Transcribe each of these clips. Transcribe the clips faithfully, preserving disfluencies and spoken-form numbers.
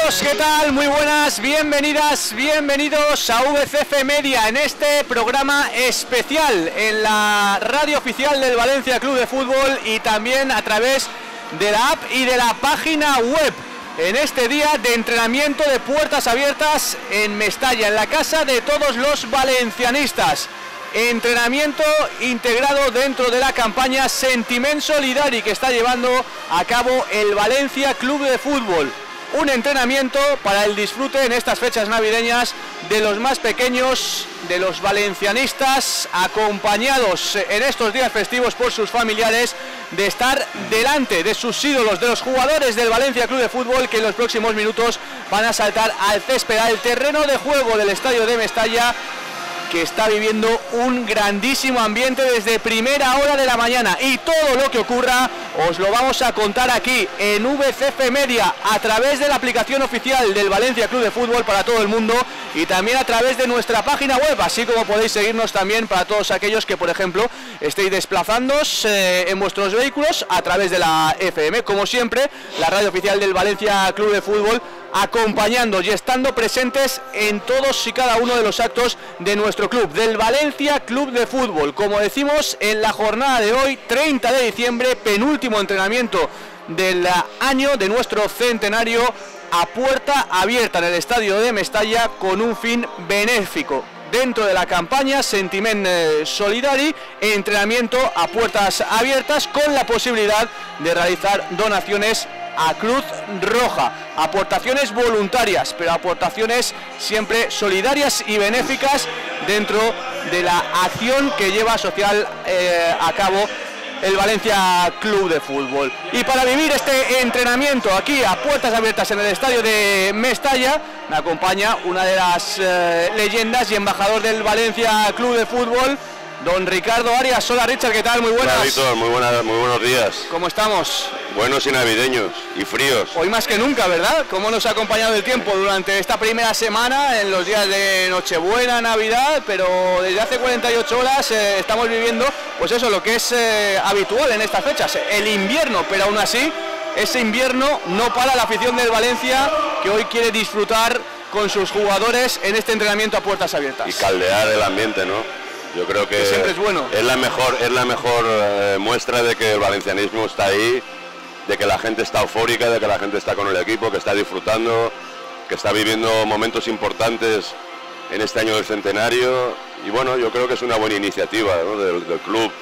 amigos, ¿qué tal? Muy buenas, bienvenidas, bienvenidos a V C F Media en este programa especial en la radio oficial del Valencia Club de Fútbol y también a través de la app y de la página web. En este día de entrenamiento de puertas abiertas en Mestalla, en la casa de todos los valencianistas. Entrenamiento integrado dentro de la campaña Sentiment Solidari que está llevando a cabo el Valencia Club de Fútbol. Un entrenamiento para el disfrute en estas fechas navideñas de los más pequeños, de los valencianistas, acompañados en estos días festivos por sus familiares, de estar delante de sus ídolos, de los jugadores del Valencia Club de Fútbol, que en los próximos minutos van a saltar al césped, al terreno de juego del estadio de Mestalla, que está viviendo un grandísimo ambiente desde primera hora de la mañana, y todo lo que ocurra os lo vamos a contar aquí en V C F Media a través de la aplicación oficial del Valencia Club de Fútbol para todo el mundo y también a través de nuestra página web, así como podéis seguirnos también para todos aquellos que, por ejemplo, estéis desplazándoos eh, en vuestros vehículos a través de la F M, como siempre, la radio oficial del Valencia Club de Fútbol, acompañando y estando presentes en todos y cada uno de los actos de nuestro club, del Valencia Club de Fútbol. Como decimos, en la jornada de hoy, treinta de diciembre, penúltimo entrenamiento del año de nuestro centenario, a puerta abierta en el estadio de Mestalla con un fin benéfico. Dentro de la campaña Sentiment Solidari, entrenamiento a puertas abiertas con la posibilidad de realizar donaciones a Cruz Roja, aportaciones voluntarias, pero aportaciones siempre solidarias y benéficas dentro de la acción que lleva social eh, a cabo el Valencia Club de Fútbol. Y para vivir este entrenamiento aquí a puertas abiertas en el estadio de Mestalla, me acompaña una de las eh, leyendas y embajador del Valencia Club de Fútbol, don Ricardo Arias. Hola Richard, ¿qué tal? Muy buenas. Hola Víctor, muy, buena, muy buenos días. ¿Cómo estamos? Buenos y navideños y fríos. Hoy más que nunca, ¿verdad? ¿Cómo nos ha acompañado el tiempo durante esta primera semana, en los días de Nochebuena, Navidad? Pero desde hace cuarenta y ocho horas eh, estamos viviendo, pues eso, lo que es eh, habitual en estas fechas, el invierno, pero aún así, ese invierno no para la afición del Valencia, que hoy quiere disfrutar con sus jugadores en este entrenamiento a puertas abiertas. Y caldear el ambiente, ¿no? Yo creo que, que siempre es bueno. Es la mejor, es la mejor eh, muestra de que el valencianismo está ahí, de que la gente está eufórica, de que la gente está con el equipo, que está disfrutando, que está viviendo momentos importantes en este año del centenario. Y bueno, yo creo que es una buena iniciativa, ¿no?, del, del club,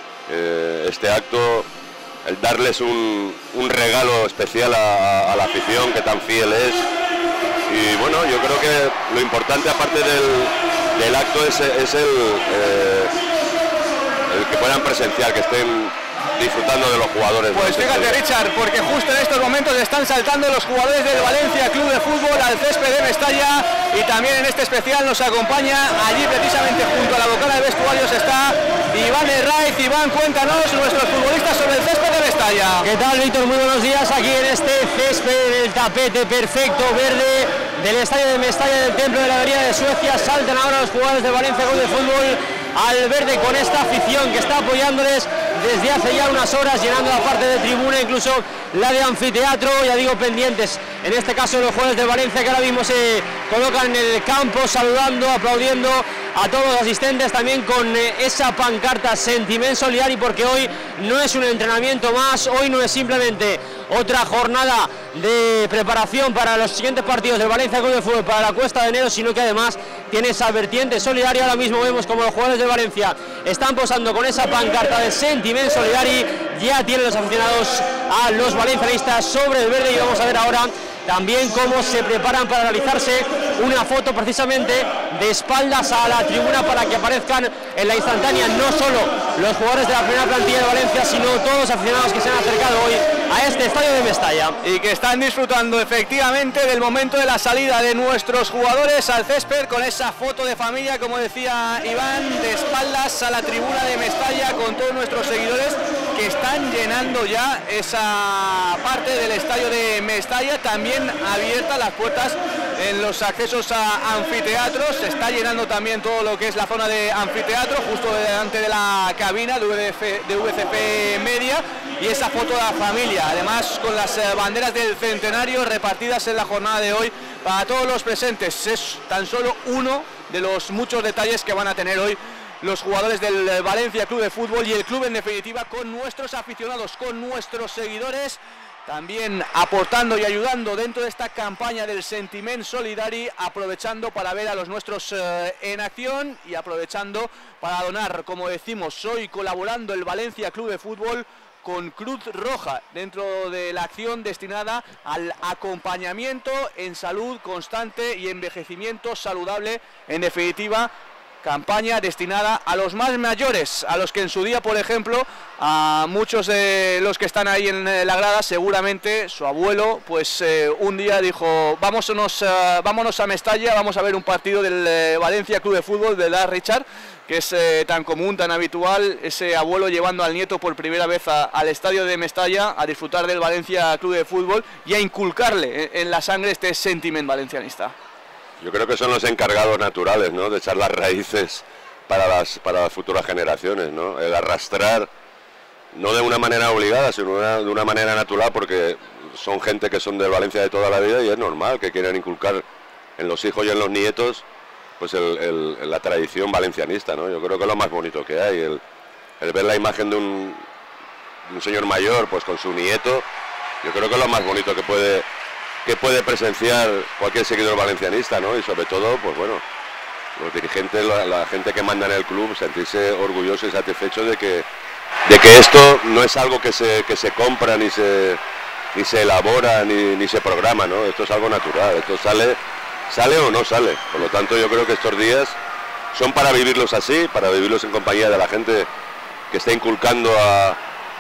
eh, este acto, el darles un, un regalo especial a, a la afición que tan fiel es. Y bueno, yo creo que lo importante, aparte del, del acto, es, es el, eh, el que puedan presenciar, que estén disfrutando de los jugadores. Pues fíjate, Richard, porque justo en estos momentos están saltando los jugadores del Valencia Club de Fútbol al césped de Mestalla, y también en este especial nos acompaña allí precisamente junto a la bocana de vestuarios está Iván Herraiz. Iván, cuéntanos, nuestros futbolistas sobre el césped de Mestalla. ¿Qué tal, Víctor? Muy buenos días aquí en este césped, el tapete perfecto verde del estadio de Mestalla del Templo de la Avenida de Suecia. Saltan ahora los jugadores del Valencia Club de Fútbol al verde con esta afición que está apoyándoles desde hace ya unas horas, llenando la parte de tribuna, incluso la de anfiteatro, ya digo, pendientes, en este caso los jugadores de Valencia, que ahora mismo se colocan en el campo, saludando, aplaudiendo a todos los asistentes, también con eh, esa pancarta Sentiment Solidari, porque hoy no es un entrenamiento más, hoy no es simplemente otra jornada de preparación para los siguientes partidos del Valencia Club de Fútbol para la Cuesta de Enero, sino que además tiene esa vertiente solidaria. Ahora mismo vemos como los jugadores de Valencia están posando con esa pancarta de Sentiment Solidari, ya tienen los aficionados a los valencianistas sobre el verde, y vamos a ver ahora también cómo se preparan para realizarse una foto precisamente de espaldas a la tribuna, para que aparezcan en la instantánea no solo los jugadores de la primera plantilla de Valencia, sino todos los aficionados que se han acercado hoy a este estadio de Mestalla. Y que están disfrutando efectivamente del momento de la salida de nuestros jugadores al césped, con esa foto de familia, como decía Iván, de espaldas a la tribuna de Mestalla, con todos nuestros seguidores que están llenando ya esa parte del estadio de Mestalla. También abiertas las puertas en los accesos a anfiteatros, se está llenando también todo lo que es la zona de anfiteatro, justo delante de la cabina de V C F Media, y esa foto de la familia, además con las eh, banderas del centenario repartidas en la jornada de hoy para todos los presentes. Es tan solo uno de los muchos detalles que van a tener hoy los jugadores del Valencia Club de Fútbol y el club en definitiva, con nuestros aficionados, con nuestros seguidores, también aportando y ayudando dentro de esta campaña del Sentiment Solidari, aprovechando para ver a los nuestros eh, en acción y aprovechando para donar, como decimos, hoy colaborando el Valencia Club de Fútbol con Cruz Roja dentro de la acción destinada al acompañamiento en salud constante y envejecimiento saludable, en definitiva, campaña destinada a los más mayores, a los que en su día, por ejemplo, a muchos de los que están ahí en la grada, seguramente su abuelo, pues eh, un día dijo, vámonos, uh, vámonos a Mestalla, vamos a ver un partido del eh, Valencia Club de Fútbol, de la Richard, que es eh, tan común, tan habitual, ese abuelo llevando al nieto por primera vez a, al estadio de Mestalla a disfrutar del Valencia Club de Fútbol y a inculcarle en, en la sangre este sentiment valencianista. Yo creo que son los encargados naturales, ¿no?, de echar las raíces para las, para las futuras generaciones, ¿no? El arrastrar, no de una manera obligada, sino una, de una manera natural, porque son gente que son del Valencia de toda la vida y es normal que quieran inculcar en los hijos y en los nietos pues el, el, la tradición valencianista, ¿no? Yo creo que es lo más bonito que hay, el, el ver la imagen de un, de un señor mayor pues con su nieto, yo creo que es lo más bonito que puede... que puede presenciar cualquier seguidor valencianista, ¿no? Y sobre todo, pues bueno, los dirigentes, la, la gente que manda en el club, sentirse orgulloso y satisfecho de que, de que esto no es algo que se, que se compra, ni se, ni se elabora, ni, ni se programa, ¿no? Esto es algo natural, esto sale, sale o no sale. Por lo tanto, yo creo que estos días son para vivirlos así, para vivirlos en compañía de la gente que está inculcando a,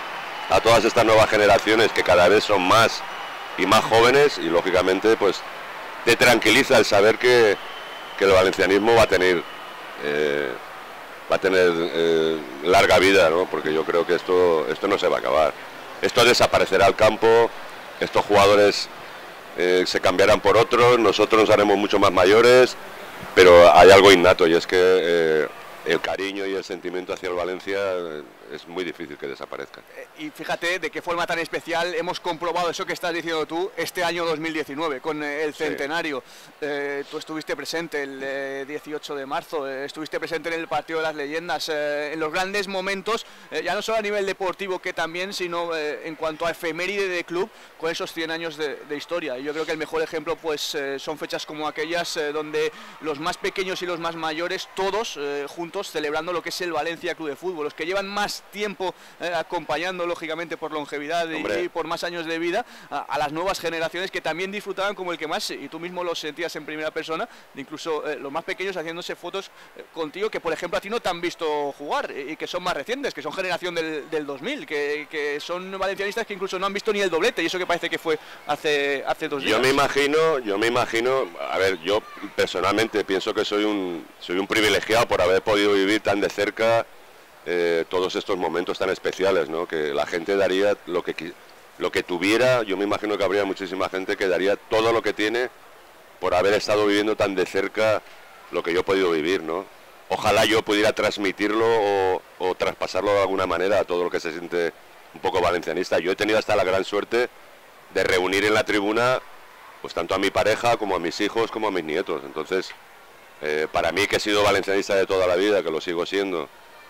a todas estas nuevas generaciones, que cada vez son más y más jóvenes, y lógicamente pues te tranquiliza el saber que, que el valencianismo va a tener eh, va a tener eh, larga vida, ¿no? Porque yo creo que esto esto no se va a acabar, esto desaparecerá al campo, estos jugadores eh, se cambiarán por otros, nosotros nos haremos mucho más mayores, pero hay algo innato y es que eh, el cariño y el sentimiento hacia el Valencia eh, es muy difícil que desaparezca. Y fíjate de qué forma tan especial hemos comprobado eso que estás diciendo tú este año dos mil diecinueve con eh, el centenario. Sí. Eh, tú estuviste presente el eh, dieciocho de marzo, eh, estuviste presente en el partido de las leyendas, eh, en los grandes momentos, eh, ya no solo a nivel deportivo que también, sino eh, en cuanto a efeméride de club, con esos cien años de, de historia. Y yo creo que el mejor ejemplo pues eh, son fechas como aquellas eh, donde los más pequeños y los más mayores, todos eh, juntos celebrando lo que es el Valencia Club de Fútbol, los que llevan más tiempo eh, acompañando lógicamente por longevidad y, y por más años de vida a, a las nuevas generaciones que también disfrutaban como el que más, y tú mismo lo sentías en primera persona, incluso eh, los más pequeños haciéndose fotos eh, contigo que por ejemplo a ti no te han visto jugar y, y que son más recientes, que son generación del, del dos mil, que, que son valencianistas que incluso no han visto ni el doblete, y eso que parece que fue hace, hace dos días. Yo me imagino, yo me imagino, a ver, yo personalmente pienso que soy un, soy un privilegiado por haber podido vivir tan de cerca Eh, todos estos momentos tan especiales, ¿no? Que la gente daría lo que, lo que tuviera. Yo me imagino que habría muchísima gente que daría todo lo que tiene por haber estado viviendo tan de cerca lo que yo he podido vivir, ¿no? Ojalá yo pudiera transmitirlo o, o traspasarlo de alguna manera a todo lo que se siente un poco valencianista. Yo he tenido hasta la gran suerte de reunir en la tribuna pues tanto a mi pareja como a mis hijos como a mis nietos. Entonces, eh, para mí, que he sido valencianista de toda la vida, que lo sigo siendo,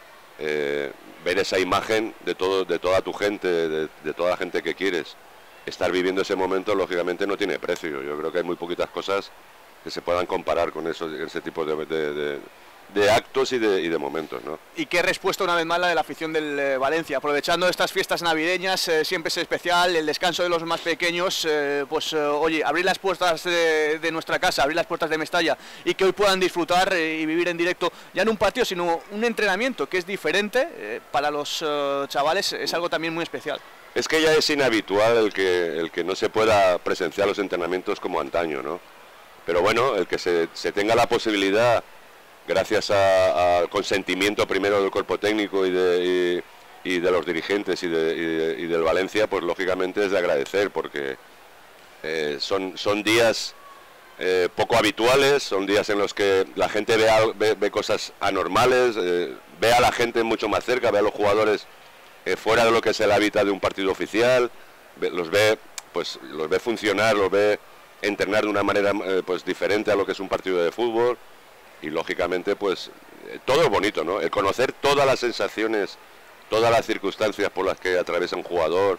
Eh, ver esa imagen de todo, de toda tu gente, de, de toda la gente que quieres, estar viviendo ese momento, lógicamente no tiene precio. Yo creo que hay muy poquitas cosas que se puedan comparar con eso, ese tipo de, de, de, de actos y de, y de momentos, ¿no? Y qué respuesta una vez más la de la afición del eh, Valencia, aprovechando estas fiestas navideñas, eh, siempre es especial, el descanso de los más pequeños, eh, pues eh, oye, abrir las puertas de, de nuestra casa, abrir las puertas de Mestalla y que hoy puedan disfrutar eh, y vivir en directo, ya no un partido, sino un entrenamiento que es diferente, eh, para los eh, chavales es algo también muy especial. Es que ya es inhabitual el que, el que no se pueda presenciar los entrenamientos como antaño, ¿no? Pero bueno, el que se, se tenga la posibilidad, gracias al consentimiento primero del cuerpo técnico y de, y, y de los dirigentes y, de, y, de, y del Valencia, pues lógicamente es de agradecer, porque eh, son, son días eh, poco habituales, son días en los que la gente ve, ve, ve cosas anormales, eh, ve a la gente mucho más cerca, ve a los jugadores eh, fuera de lo que es el hábitat de un partido oficial, ve, los ve pues los ve funcionar, los ve entrenar de una manera eh, pues diferente a lo que es un partido de fútbol, y lógicamente pues eh, todo es bonito, ¿no? El conocer todas las sensaciones, todas las circunstancias por las que atraviesa un jugador,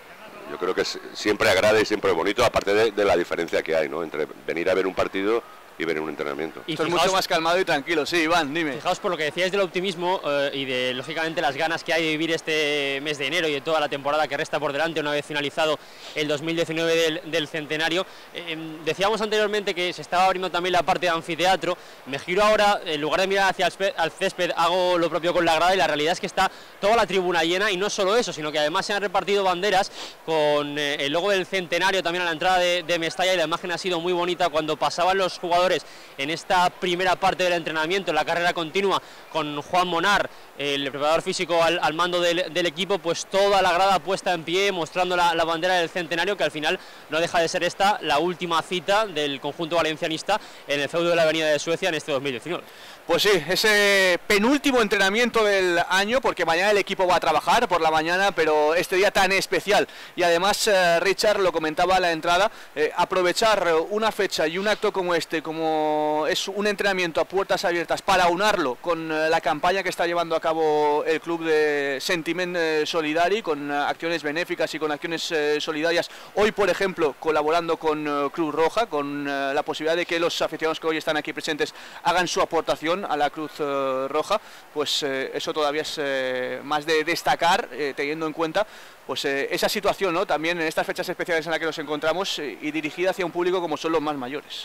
yo creo que es, siempre agrada y siempre es bonito, aparte de, de la diferencia que hay, ¿no?, entre venir a ver un partido y ver un entrenamiento. Y esto es mucho más calmado y tranquilo. Sí, Iván, dime. Fijaos por lo que decíais del optimismo eh, y de, lógicamente, las ganas que hay de vivir este mes de enero y de toda la temporada que resta por delante una vez finalizado el dos mil diecinueve del, del centenario. Eh, decíamos anteriormente que se estaba abriendo también la parte de anfiteatro. Me giro ahora, en lugar de mirar hacia el al césped, hago lo propio con la grada, y la realidad es que está toda la tribuna llena, y no solo eso, sino que además se han repartido banderas con eh, el logo del centenario también a la entrada de, de Mestalla, y la imagen ha sido muy bonita cuando pasaban los jugadores en esta primera parte del entrenamiento, en la carrera continua, con Juan Monar, el preparador físico al, al mando del, del equipo, pues toda la grada puesta en pie, mostrando la, la bandera del centenario, que al final no deja de ser esta la última cita del conjunto valencianista en el feudo de la Avenida de Suecia en este dos mil diecinueve. Pues sí, ese penúltimo entrenamiento del año, porque mañana el equipo va a trabajar por la mañana, pero este día tan especial, y además eh, Richard lo comentaba a la entrada, eh, aprovechar una fecha y un acto como este, como es un entrenamiento a puertas abiertas, para unarlo con eh, la campaña que está llevando a cabo el club de Sentiment eh, Solidari, con eh, acciones benéficas y con acciones eh, solidarias. Hoy, por ejemplo, colaborando con eh, Cruz Roja, con eh, la posibilidad de que los aficionados que hoy están aquí presentes hagan su aportación a la Cruz eh, Roja, pues eh, eso todavía es eh, más de destacar, eh, teniendo en cuenta pues eh, esa situación, ¿no?, también en estas fechas especiales en las que nos encontramos, eh, y dirigida hacia un público como son los más mayores.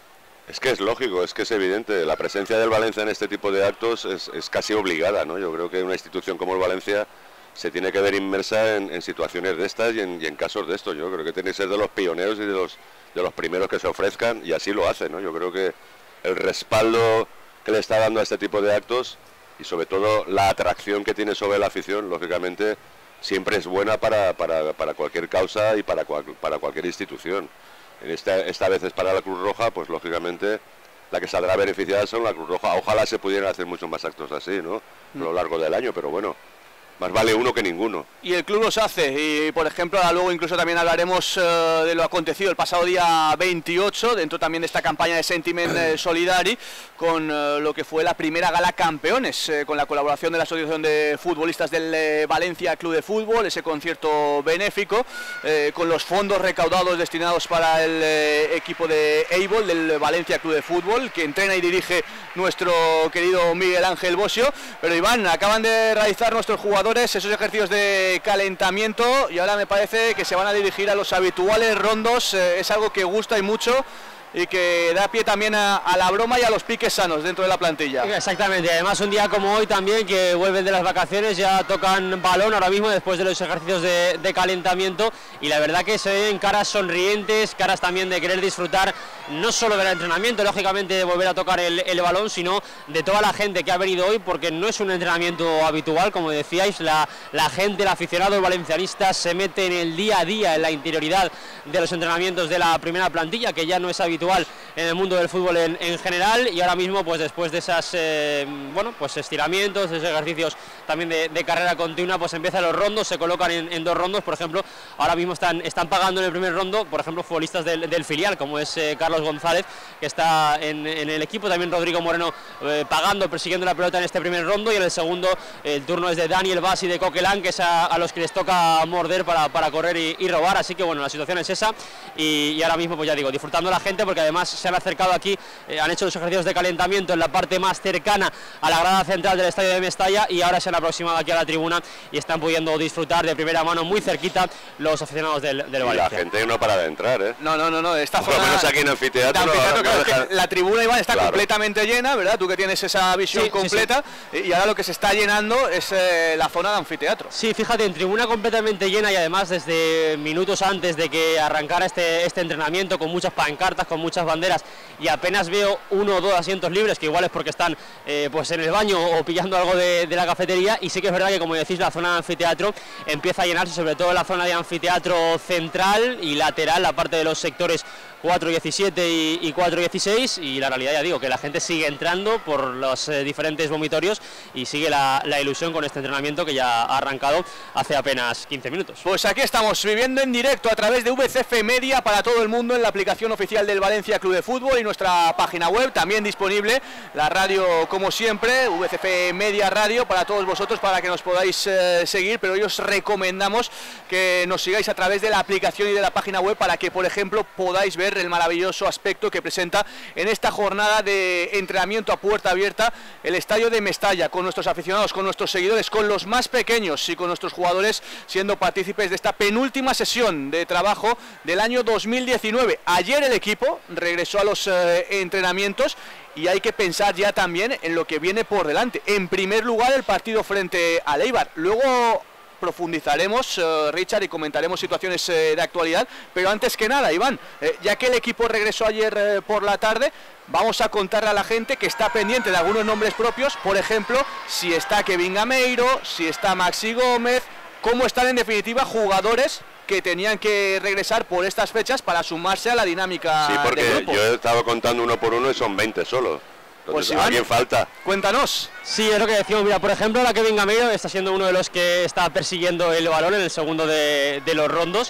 Es que es lógico, es que es evidente, la presencia del Valencia en este tipo de actos es, es casi obligada, ¿no? Yo creo que una institución como el Valencia se tiene que ver inmersa en, en situaciones de estas y en, y en casos de estos. Yo creo que tiene que ser de los pioneros y de los, de los primeros que se ofrezcan, y así lo hace, ¿no? Yo creo que el respaldo que le está dando a este tipo de actos, y sobre todo la atracción que tiene sobre la afición, lógicamente siempre es buena para, para, para cualquier causa y para, cual, para cualquier institución. En esta, esta vez es para la Cruz Roja, pues lógicamente la que saldrá beneficiada son la Cruz Roja. Ojalá se pudieran hacer muchos más actos así, ¿no?, a lo largo del año, pero bueno, más vale uno que ninguno. Y el club los hace, y por ejemplo luego incluso también hablaremos uh, de lo acontecido el pasado día veintiocho, dentro también de esta campaña de Sentiment eh, Solidari, con uh, lo que fue la primera gala campeones, eh, con la colaboración de la Asociación de Futbolistas del eh, Valencia Club de Fútbol, ese concierto benéfico, eh, con los fondos recaudados destinados para el eh, equipo de Eibar, del Valencia Club de Fútbol, que entrena y dirige nuestro querido Miguel Ángel Bosio. Pero Iván, acaban de realizar nuestros jugadores esos ejercicios de calentamiento, y ahora me parece que se van a dirigir a los habituales rondos. Eh, es algo que gusta y mucho, y que da pie también a, a la broma y a los piques sanos dentro de la plantilla. Exactamente, además un día como hoy también, que vuelven de las vacaciones, ya tocan balón ahora mismo después de los ejercicios de, de calentamiento, y la verdad que se ven caras sonrientes, caras también de querer disfrutar no solo del entrenamiento, lógicamente de volver a tocar el, el balón, sino de toda la gente que ha venido hoy, porque no es un entrenamiento habitual, como decíais, la, la gente, el aficionado, el valencianista se mete en el día a día, en la interioridad de los entrenamientos de la primera plantilla, que ya no es habitual en el mundo del fútbol en, en general, y ahora mismo pues después de esas eh, bueno pues estiramientos, esos ejercicios también de, de carrera continua, pues empiezan los rondos, se colocan en, en dos rondos. Por ejemplo, ahora mismo están, están pagando en el primer rondo, por ejemplo, futbolistas del, del filial, como es eh, Carlos González, que está en, en el equipo, también Rodrigo Moreno eh, pagando, persiguiendo la pelota en este primer rondo, y en el segundo el turno es de Daniel Bas y de Coquelin, que es a, a los que les toca morder para, para correr y, y robar. Así que bueno, la situación es esa, y, y ahora mismo pues ya digo, disfrutando la gente, porque además se han acercado aquí, eh, han hecho los ejercicios de calentamiento en la parte más cercana a la grada central del estadio de Mestalla, y ahora se han aproximado aquí a la tribuna y están pudiendo disfrutar de primera mano, muy cerquita, los aficionados del, del Valencia. La gente no para de entrar, ¿eh? No, no, no, no. Esta por lo menos aquí en el anfiteatro. El anfiteatro, no, claro, no deja... es que la tribuna, Iván, está claro. completamente llena, ¿verdad? Tú que tienes esa visión sí, completa, sí, sí. Y ahora lo que se está llenando es eh, la zona de anfiteatro. Sí, fíjate, en tribuna completamente llena, y además desde minutos antes de que arrancara este, este entrenamiento, con muchas pancartas, con muchas banderas, y apenas veo uno o dos asientos libres, que igual es porque están eh, pues en el baño o pillando algo de, de la cafetería. Y sí que es verdad que, como decís, la zona de anfiteatro empieza a llenarse, sobre todo la zona de anfiteatro central y lateral, la parte de los sectores cuatro diecisiete y, y cuatro dieciséis, y la realidad, ya digo, que la gente sigue entrando por los eh, diferentes vomitorios y sigue la, la ilusión con este entrenamiento que ya ha arrancado hace apenas quince minutos. Pues aquí estamos viviendo en directo a través de V C F Media para todo el mundo en la aplicación oficial del Valencia Club de Fútbol y nuestra página web, también disponible la radio como siempre, V C F Media Radio, para todos vosotros, para que nos podáis eh, seguir, pero hoy os recomendamos que nos sigáis a través de la aplicación y de la página web para que, por ejemplo, podáis ver el maravilloso aspecto que presenta en esta jornada de entrenamiento a puerta abierta el estadio de Mestalla, con nuestros aficionados, con nuestros seguidores, con los más pequeños y con nuestros jugadores siendo partícipes de esta penúltima sesión de trabajo del año dos mil diecinueve. Ayer el equipo regresó a los eh, entrenamientos y hay que pensar ya también en lo que viene por delante. En primer lugar, el partido frente al Eibar. Luego profundizaremos, uh, Richard, y comentaremos situaciones uh, de actualidad, pero antes que nada, Iván, eh, ya que el equipo regresó ayer eh, por la tarde, vamos a contarle a la gente que está pendiente de algunos nombres propios, por ejemplo, si está Kevin Gameiro, si está Maxi Gómez, cómo están en definitiva jugadores que tenían que regresar por estas fechas para sumarse a la dinámica. Sí, porque del grupo. Yo he estado contando uno por uno y son veinte solo. Entonces, pues alguien falta. Cuéntanos. Sí, es lo que decíamos. Mira, por ejemplo, la Kevin Gameiro está siendo uno de los que está persiguiendo el balón en el segundo de, de los rondos.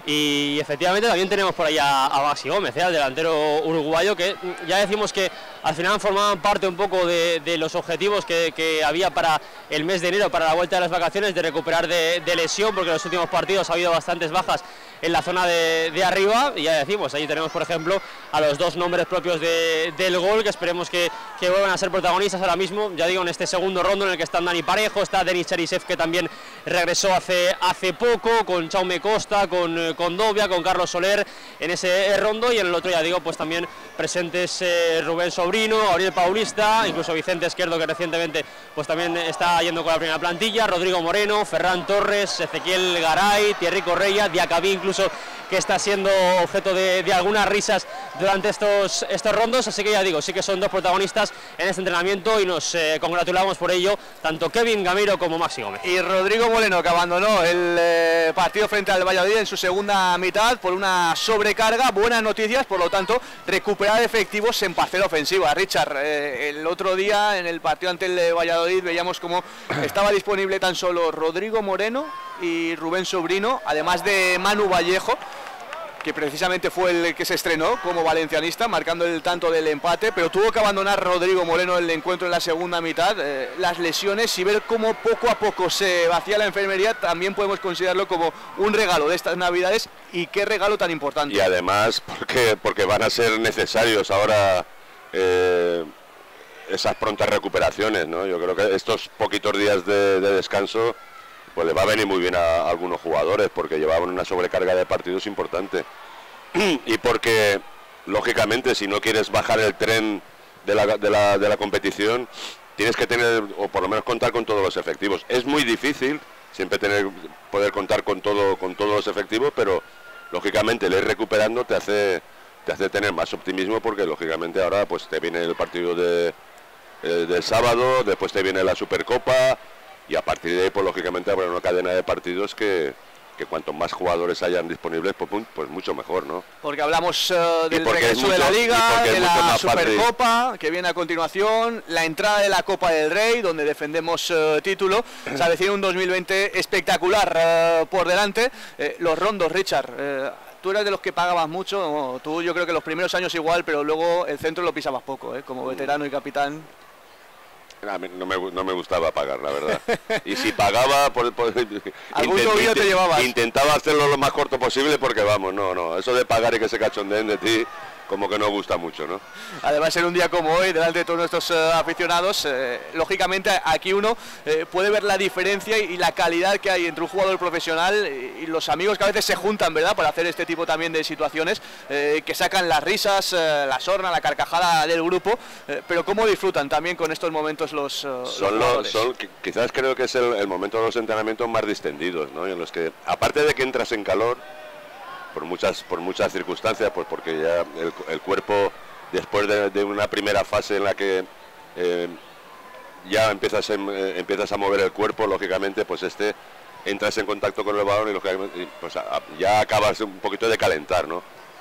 Y efectivamente también tenemos por ahí a, a Maxi Gómez, ¿eh? Al delantero uruguayo, que ya decimos que al final formaban parte un poco de, de los objetivos que, que había para el mes de enero, para la vuelta de las vacaciones, de recuperar de, de lesión, porque en los últimos partidos ha habido bastantes bajas en la zona de, de arriba. Y ya decimos, ahí tenemos por ejemplo a los dos nombres propios de, del gol, que esperemos que, que vuelvan a ser protagonistas ahora mismo, ya digo, en este segundo rondo en el que están Dani Parejo, está Denis Cherisev, que también regresó hace, hace poco, con Jaume Costa, con con Dobia, con Carlos Soler en ese rondo, y en el otro, ya digo, pues también presentes eh, Rubén Sobrino, Gabriel Paulista, incluso Vicente Izquierdo, que recientemente pues también está yendo con la primera plantilla, Rodrigo Moreno, Ferran Torres, Ezequiel Garay, Thierry Correia, Diacabí incluso, que está siendo objeto de, de algunas risas durante estos, estos rondos. Así que ya digo, sí que son dos protagonistas en este entrenamiento y nos eh, congratulamos por ello, tanto Kevin Gameiro como Maxi Gómez. Y Rodrigo Moreno, que abandonó el eh, partido frente al Valladolid en su segunda mitad por una sobrecarga. Buenas noticias, por lo tanto, recuperar efectivos en parcela ofensiva. Richard, eh, el otro día en el partido ante el Valladolid veíamos como estaba disponible tan solo Rodrigo Moreno y Rubén Sobrino, además de Manu Vallejo, que precisamente fue el que se estrenó como valencianista, marcando el tanto del empate, pero tuvo que abandonar Rodrigo Moreno el encuentro en la segunda mitad. Eh, las lesiones y ver cómo poco a poco se vacía la enfermería, también podemos considerarlo como un regalo de estas navidades, y qué regalo tan importante. Y además porque, porque van a ser necesarios ahora eh, esas prontas recuperaciones, ¿no? Yo creo que estos poquitos días de, de descanso pues le va a venir muy bien a, a algunos jugadores, porque llevaban una sobrecarga de partidos importante. Y porque, lógicamente, si no quieres bajar el tren de la, de, la, de la competición, tienes que tener, o por lo menos contar con todos los efectivos. Es muy difícil siempre tener, poder contar con todo, con todos los efectivos, pero lógicamente el ir recuperando te hace, te hace tener más optimismo, porque lógicamente ahora pues te viene el partido de, eh, del sábado, después te viene la Supercopa, y a partir de ahí, pues lógicamente habrá una cadena de partidos que, que cuanto más jugadores hayan disponibles, pues, pues mucho mejor, ¿no? Porque hablamos uh, del regreso mucho, de la Liga, de la Supercopa, fácil, que viene a continuación, la entrada de la Copa del Rey, donde defendemos uh, título. Se avecina un dos mil veinte espectacular uh, por delante. Eh, los rondos, Richard, eh, tú eras de los que pagabas mucho, no, tú yo creo que los primeros años igual, pero luego el centro lo pisabas poco, ¿eh? Como veterano y capitán. A mí no me, no me gustaba pagar, la verdad. Y si pagaba, por, por, algún novillo te llevabas. Intentaba hacerlo lo más corto posible, porque vamos, no, no, eso de pagar y que se cachondeen de ti, como que no gusta mucho, ¿no? Además, en un día como hoy, delante de todos nuestros uh, aficionados, eh, lógicamente aquí uno eh, puede ver la diferencia y, y la calidad que hay entre un jugador profesional y, y los amigos que a veces se juntan, ¿verdad?, para hacer este tipo también de situaciones, eh, que sacan las risas, eh, la sorna, la carcajada del grupo, eh, pero cómo disfrutan también con estos momentos los, uh, son los los, son, Quizás creo que es el, el momento de los entrenamientos más distendidos, ¿no? Y en los que, aparte de que entras en calor, por muchas por muchas circunstancias, pues porque ya el, el cuerpo, después de, de una primera fase en la que eh, ya empiezas, en, eh, empiezas a mover el cuerpo, lógicamente, pues este entras en contacto con el balón y lógicamente pues a, ya acabas un poquito de calentar, ¿no?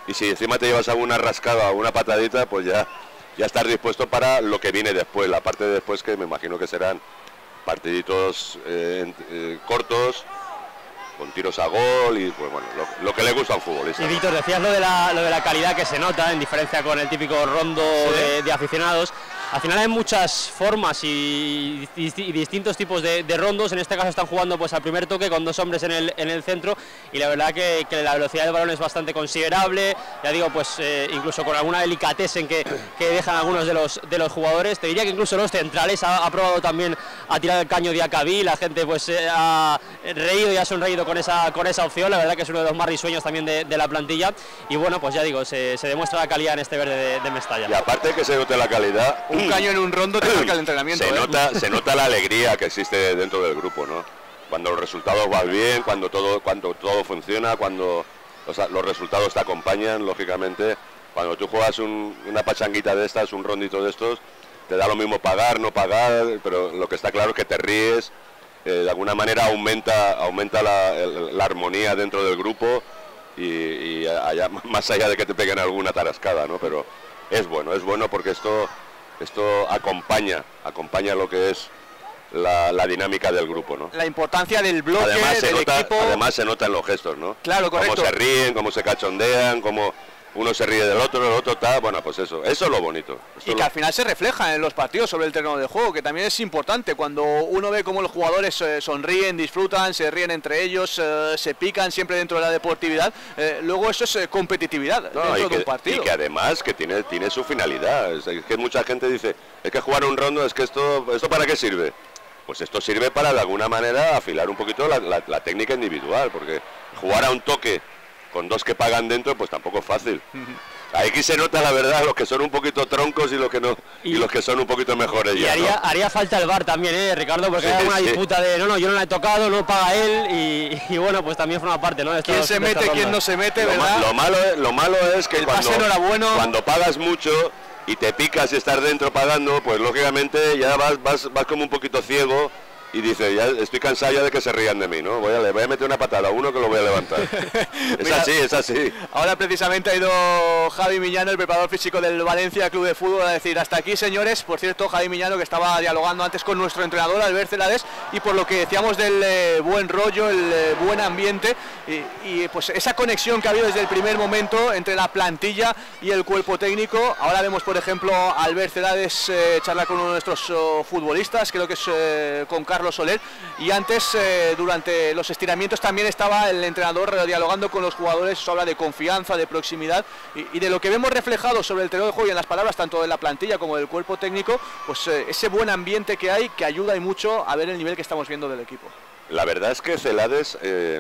y si encima te llevas alguna rascada o una patadita, pues ya, ya estás dispuesto para lo que viene después, la parte de después, que me imagino que serán partiditos eh, eh, cortos, con tiros a gol y pues bueno, lo, lo que le gusta al futbolista. Y Víctor, decías lo de, la, lo de la calidad que se nota, en diferencia con el típico rondo ¿sí? de, de aficionados. Al final hay muchas formas y, y, y distintos tipos de, de rondos. En este caso están jugando pues al primer toque con dos hombres en el, en el centro, y la verdad que, que la velocidad del balón es bastante considerable. Ya digo, pues eh, incluso con alguna delicatessen que, que dejan algunos de los, de los jugadores. Te diría que incluso los centrales ha, ha probado también a tirar el caño de Acabí. La gente pues eh, ha reído y ha sonreído con esa, con esa opción. La verdad que es uno de los más risueños también de, de la plantilla. Y bueno, pues ya digo, se, se demuestra la calidad en este verde de, de Mestalla. Y aparte de que se note la calidad, un caño en un rondo te marca el entrenamiento. Se, ¿eh? nota, se nota la alegría que existe dentro del grupo, ¿no? Cuando los resultados van bien, cuando todo, cuando todo funciona, cuando los, los resultados te acompañan, lógicamente. Cuando tú juegas un, una pachanguita de estas, un rondito de estos, te da lo mismo pagar, no pagar, pero lo que está claro es que te ríes, eh, de alguna manera aumenta, aumenta la, el, la armonía dentro del grupo y, y allá, más allá de que te peguen alguna tarascada, ¿no? Pero es bueno, es bueno porque esto... Esto acompaña, acompaña lo que es la, la dinámica del grupo, ¿no? La importancia del bloque, además, se del nota, equipo. Además se nota en los gestos, ¿no? Claro, correcto. Cómo se ríen, cómo se cachondean, cómo uno se ríe del otro, el otro está, bueno, pues eso, eso es lo bonito. Esto y que lo... al final se refleja en los partidos sobre el terreno de juego, que también es importante cuando uno ve cómo los jugadores eh, sonríen, disfrutan, se ríen entre ellos, eh, se pican siempre dentro de la deportividad, eh, luego eso es eh, competitividad no, dentro y de que, un partido. Y que además que tiene, tiene su finalidad, es que mucha gente dice, es que jugar un rondo, es que esto, ¿esto para qué sirve? Pues esto sirve para de alguna manera afilar un poquito la, la, la técnica individual, porque jugar a un toque con dos que pagan dentro, pues tampoco es fácil. Aquí se nota la verdad los que son un poquito troncos y los que no y, y los que son un poquito mejores. Y ya, haría, ¿no? haría falta el V A R también, ¿eh, Ricardo? Porque sí, hay una sí. disputa de no, no, yo no la he tocado, no paga él y, y bueno, pues también forma parte, ¿no? De ¿Quién estos, se de mete, quién no se mete, verdad? Lo, lo, malo, es, lo malo es que el cuando, pase no era bueno. cuando pagas mucho y te picas y estás dentro pagando, pues lógicamente ya vas, vas, vas como un poquito ciego. Y dice, ya estoy cansado ya de que se rían de mí, ¿no? Voy a, le voy a meter una patada a uno que lo voy a levantar. Es Mira, así, es así. Ahora precisamente ha ido Javi Miñano, el preparador físico del Valencia Club de Fútbol, a decir, hasta aquí, señores. Por cierto, Javi Miñano, que estaba dialogando antes con nuestro entrenador, Albert Celades, y por lo que decíamos del eh, buen rollo, el eh, buen ambiente, y, y pues esa conexión que ha habido desde el primer momento entre la plantilla y el cuerpo técnico. Ahora vemos, por ejemplo, a Albert Celades eh, charlar con uno de nuestros oh, futbolistas, creo que es eh, con Carlos Soler, y antes eh, durante los estiramientos también estaba el entrenador eh, dialogando con los jugadores. Eso habla de confianza, de proximidad y, y de lo que vemos reflejado sobre el terreno de juego y en las palabras tanto de la plantilla como del cuerpo técnico, pues eh, ese buen ambiente que hay, que ayuda y mucho a ver el nivel que estamos viendo del equipo. La verdad es que Celades eh,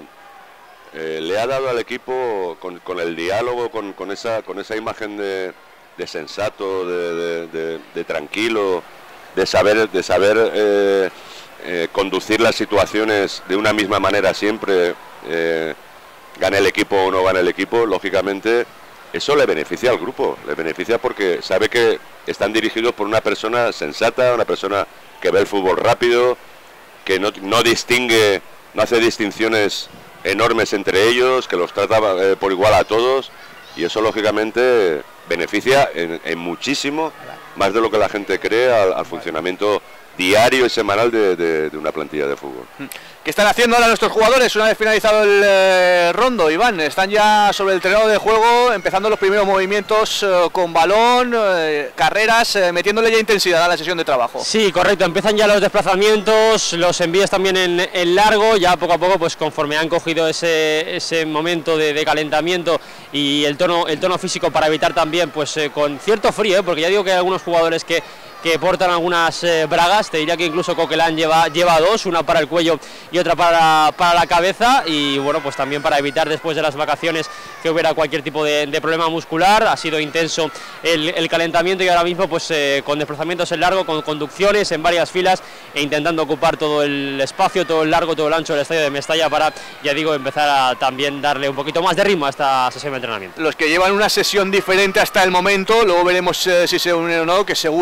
eh, le ha dado al equipo con, con el diálogo, con, con, esa, con esa imagen de, de sensato, de, de, de, de tranquilo, de saber, de saber eh, Eh, conducir las situaciones de una misma manera siempre, eh, gane el equipo o no gane el equipo, lógicamente eso le beneficia al grupo, le beneficia porque sabe que están dirigidos por una persona sensata, una persona que ve el fútbol rápido, que no, no distingue, no hace distinciones enormes entre ellos, que los trata eh, por igual a todos, y eso lógicamente beneficia en, en muchísimo, más de lo que la gente cree, al, al funcionamiento diario y semanal de, de, de una plantilla de fútbol. ¿Qué están haciendo ahora nuestros jugadores una vez finalizado el eh, rondo, Iván? Están ya sobre el terreno de juego, empezando los primeros movimientos eh, con balón, eh, carreras, eh, metiéndole ya intensidad a la sesión de trabajo. Sí, correcto, empiezan ya los desplazamientos, los envíos también en, en largo, ya poco a poco, pues conforme han cogido ese, ese momento de, de calentamiento y el tono, el tono físico para evitar también, pues eh, con cierto frío, ¿eh? Porque ya digo que hay algunos jugadores que que portan algunas eh, bragas, te diría que incluso Coquelin lleva, lleva dos, una para el cuello y otra para, para la cabeza, y bueno, pues también para evitar después de las vacaciones que hubiera cualquier tipo de, de problema muscular. Ha sido intenso el, el calentamiento y ahora mismo pues eh, con desplazamientos en largo, con conducciones en varias filas e intentando ocupar todo el espacio, todo el largo, todo el ancho del estadio de Mestalla para, ya digo, empezar a también darle un poquito más de ritmo a esta sesión de entrenamiento. Los que llevan una sesión diferente hasta el momento, luego veremos eh, si se unen o no, que seguro que sí.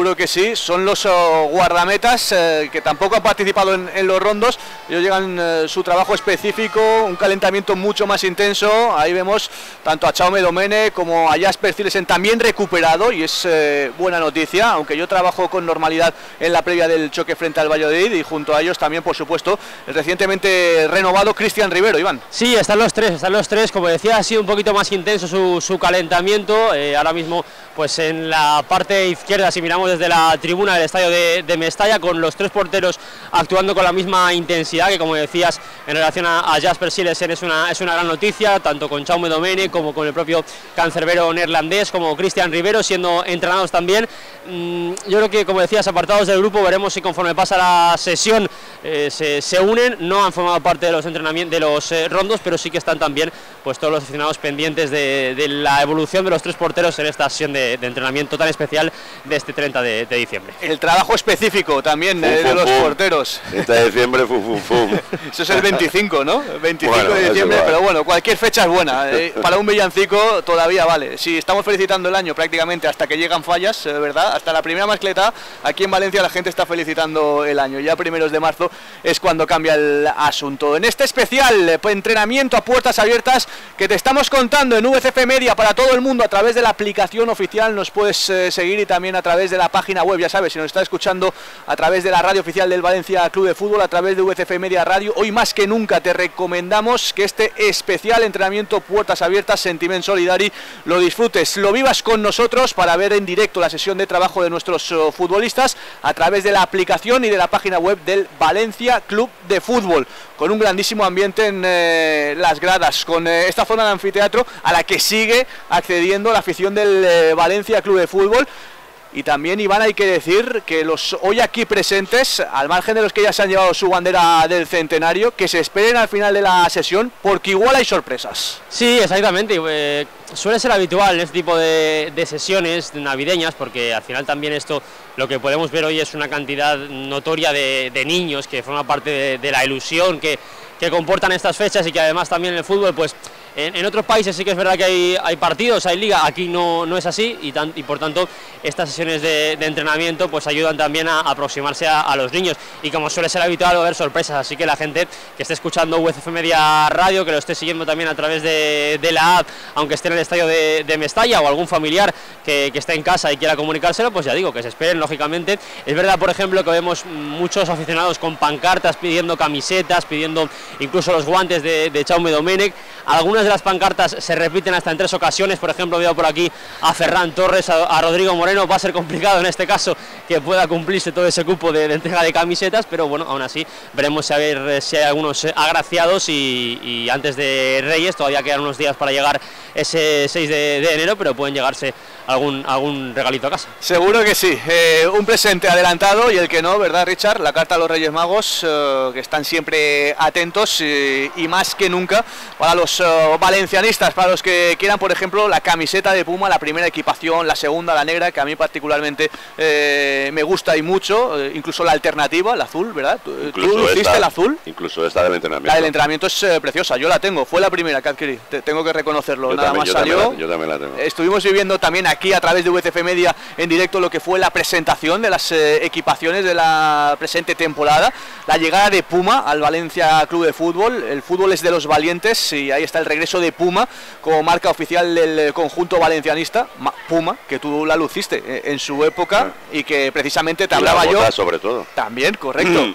sí, son los oh, guardametas eh, que tampoco han participado en, en los rondos. Ellos llegan eh, su trabajo específico, un calentamiento mucho más intenso. Ahí vemos tanto a Jaume Domene como a Jasper Cilesen también recuperado, y es eh, buena noticia, aunque yo trabajo con normalidad en la previa del choque frente al Valladolid, y junto a ellos también, por supuesto, el recientemente renovado Cristian Rivero. Iván. Sí, están los tres, están los tres, como decía, ha sido un poquito más intenso su, su calentamiento. Eh, ahora mismo pues en la parte izquierda, si miramos desde la tribuna del estadio de, de Mestalla, con los tres porteros actuando con la misma intensidad, que como decías en relación a, a Jasper Cilesen es una, es una gran noticia, tanto con Jaume Domene como con el propio cancerbero neerlandés, como Cristian Rivero siendo entrenados también. Mm, yo creo que, como decías, apartados del grupo, veremos si conforme pasa la sesión eh, se, se unen. No han formado parte de los entrenamientos, de los eh, rondos, pero sí que están también pues todos los aficionados pendientes de, de la evolución de los tres porteros en esta sesión de, de entrenamiento tan especial de este treinta de, de diciembre. El trabajo específico también fum, eh, fum, de los fum. porteros. treinta de diciembre, fum, fum, fum. Eso es el veinticinco, ¿no? veinticinco bueno, de diciembre, pero bueno, cualquier fecha es buena. Eh, para un villancico todavía vale. Si estamos felicitando el año prácticamente hasta que llegan fallas, eh, ¿verdad? Hasta la primera mascleta, aquí en Valencia la gente está felicitando el año. Ya primeros de marzo es cuando cambia el asunto. En este especial eh, entrenamiento a puertas abiertas que te estamos contando en V C F Media para todo el mundo a través de la aplicación oficial, nos puedes eh, seguir, y también a través de la página web, ya sabes, si nos estás escuchando a través de la radio oficial del Valencia Club de Fútbol, a través de V C F Media Radio. Hoy más que nunca te recomendamos que este especial entrenamiento puertas abiertas, Sentiment Solidari, lo disfrutes, lo vivas con nosotros para ver en directo la sesión de trabajo de nuestros uh, futbolistas a través de la aplicación y de la página web del Valencia Club de Fútbol, con un grandísimo ambiente en eh, las gradas, con eh, esta zona de anfiteatro a la que sigue accediendo la afición del eh, Valencia Club de Fútbol. Y también, Iván, hay que decir que los hoy aquí presentes, al margen de los que ya se han llevado su bandera del centenario, que se esperen al final de la sesión, porque igual hay sorpresas. Sí, exactamente. Eh, suele ser habitual en este tipo de, de sesiones navideñas, porque al final también esto, lo que podemos ver hoy es una cantidad notoria de, de niños que forman parte de, de la ilusión que, que comportan estas fechas, y que además también en el fútbol, pues en, en otros países sí que es verdad que hay, hay partidos, hay liga, aquí no, no es así, y, tan, y por tanto estas sesiones de, de entrenamiento pues ayudan también a, a aproximarse a, a los niños, y como suele ser habitual haber sorpresas, así que la gente que esté escuchando V C F Media Radio, que lo esté siguiendo también a través de, de la app, aunque esté en el estadio de, de Mestalla, o algún familiar que, que esté en casa y quiera comunicárselo, pues ya digo, que se esperen lógicamente. Es verdad, por ejemplo, que vemos muchos aficionados con pancartas pidiendo camisetas, pidiendo incluso los guantes de, de Jaume Domènech. Algunas de las pancartas se repiten hasta en tres ocasiones, por ejemplo veo por aquí a Ferran Torres, a, a Rodrigo Moreno. Va a ser complicado en este caso que pueda cumplirse todo ese cupo de, de entrega de camisetas, pero bueno, aún así veremos a ver si hay algunos agraciados, y, y antes de Reyes todavía quedan unos días para llegar ese seis de, de enero, pero pueden llegarse algún, algún regalito a casa. Seguro que sí, eh, un presente adelantado, y el que no, ¿verdad, Richard? La carta a los Reyes Magos, eh, que están siempre atentos, eh, y más que nunca para los uh, valencianistas, para los que quieran, por ejemplo, la camiseta de Puma, la primera equipación, la segunda, la negra, que a mí particularmente eh, me gusta y mucho, eh, incluso la alternativa, la azul, ¿verdad? ¿Tú, incluso ¿tú hiciste la azul? Incluso esta del entrenamiento. La del entrenamiento es eh, preciosa, yo la tengo, fue la primera que adquirí, te, tengo que reconocerlo, yo nada también, más yo salió. También la, yo también la tengo. Estuvimos viviendo también aquí a través de V C F Media en directo lo que fue la presentación de las eh, equipaciones de la presente temporada, la llegada de Puma al Valencia Club de Fútbol. El fútbol es de los valientes, y ahí está el regreso de Puma como marca oficial del conjunto valencianista. Puma, que tú la luciste en su época, sí, y que precisamente te y hablaba la bota, yo sobre todo. También, correcto.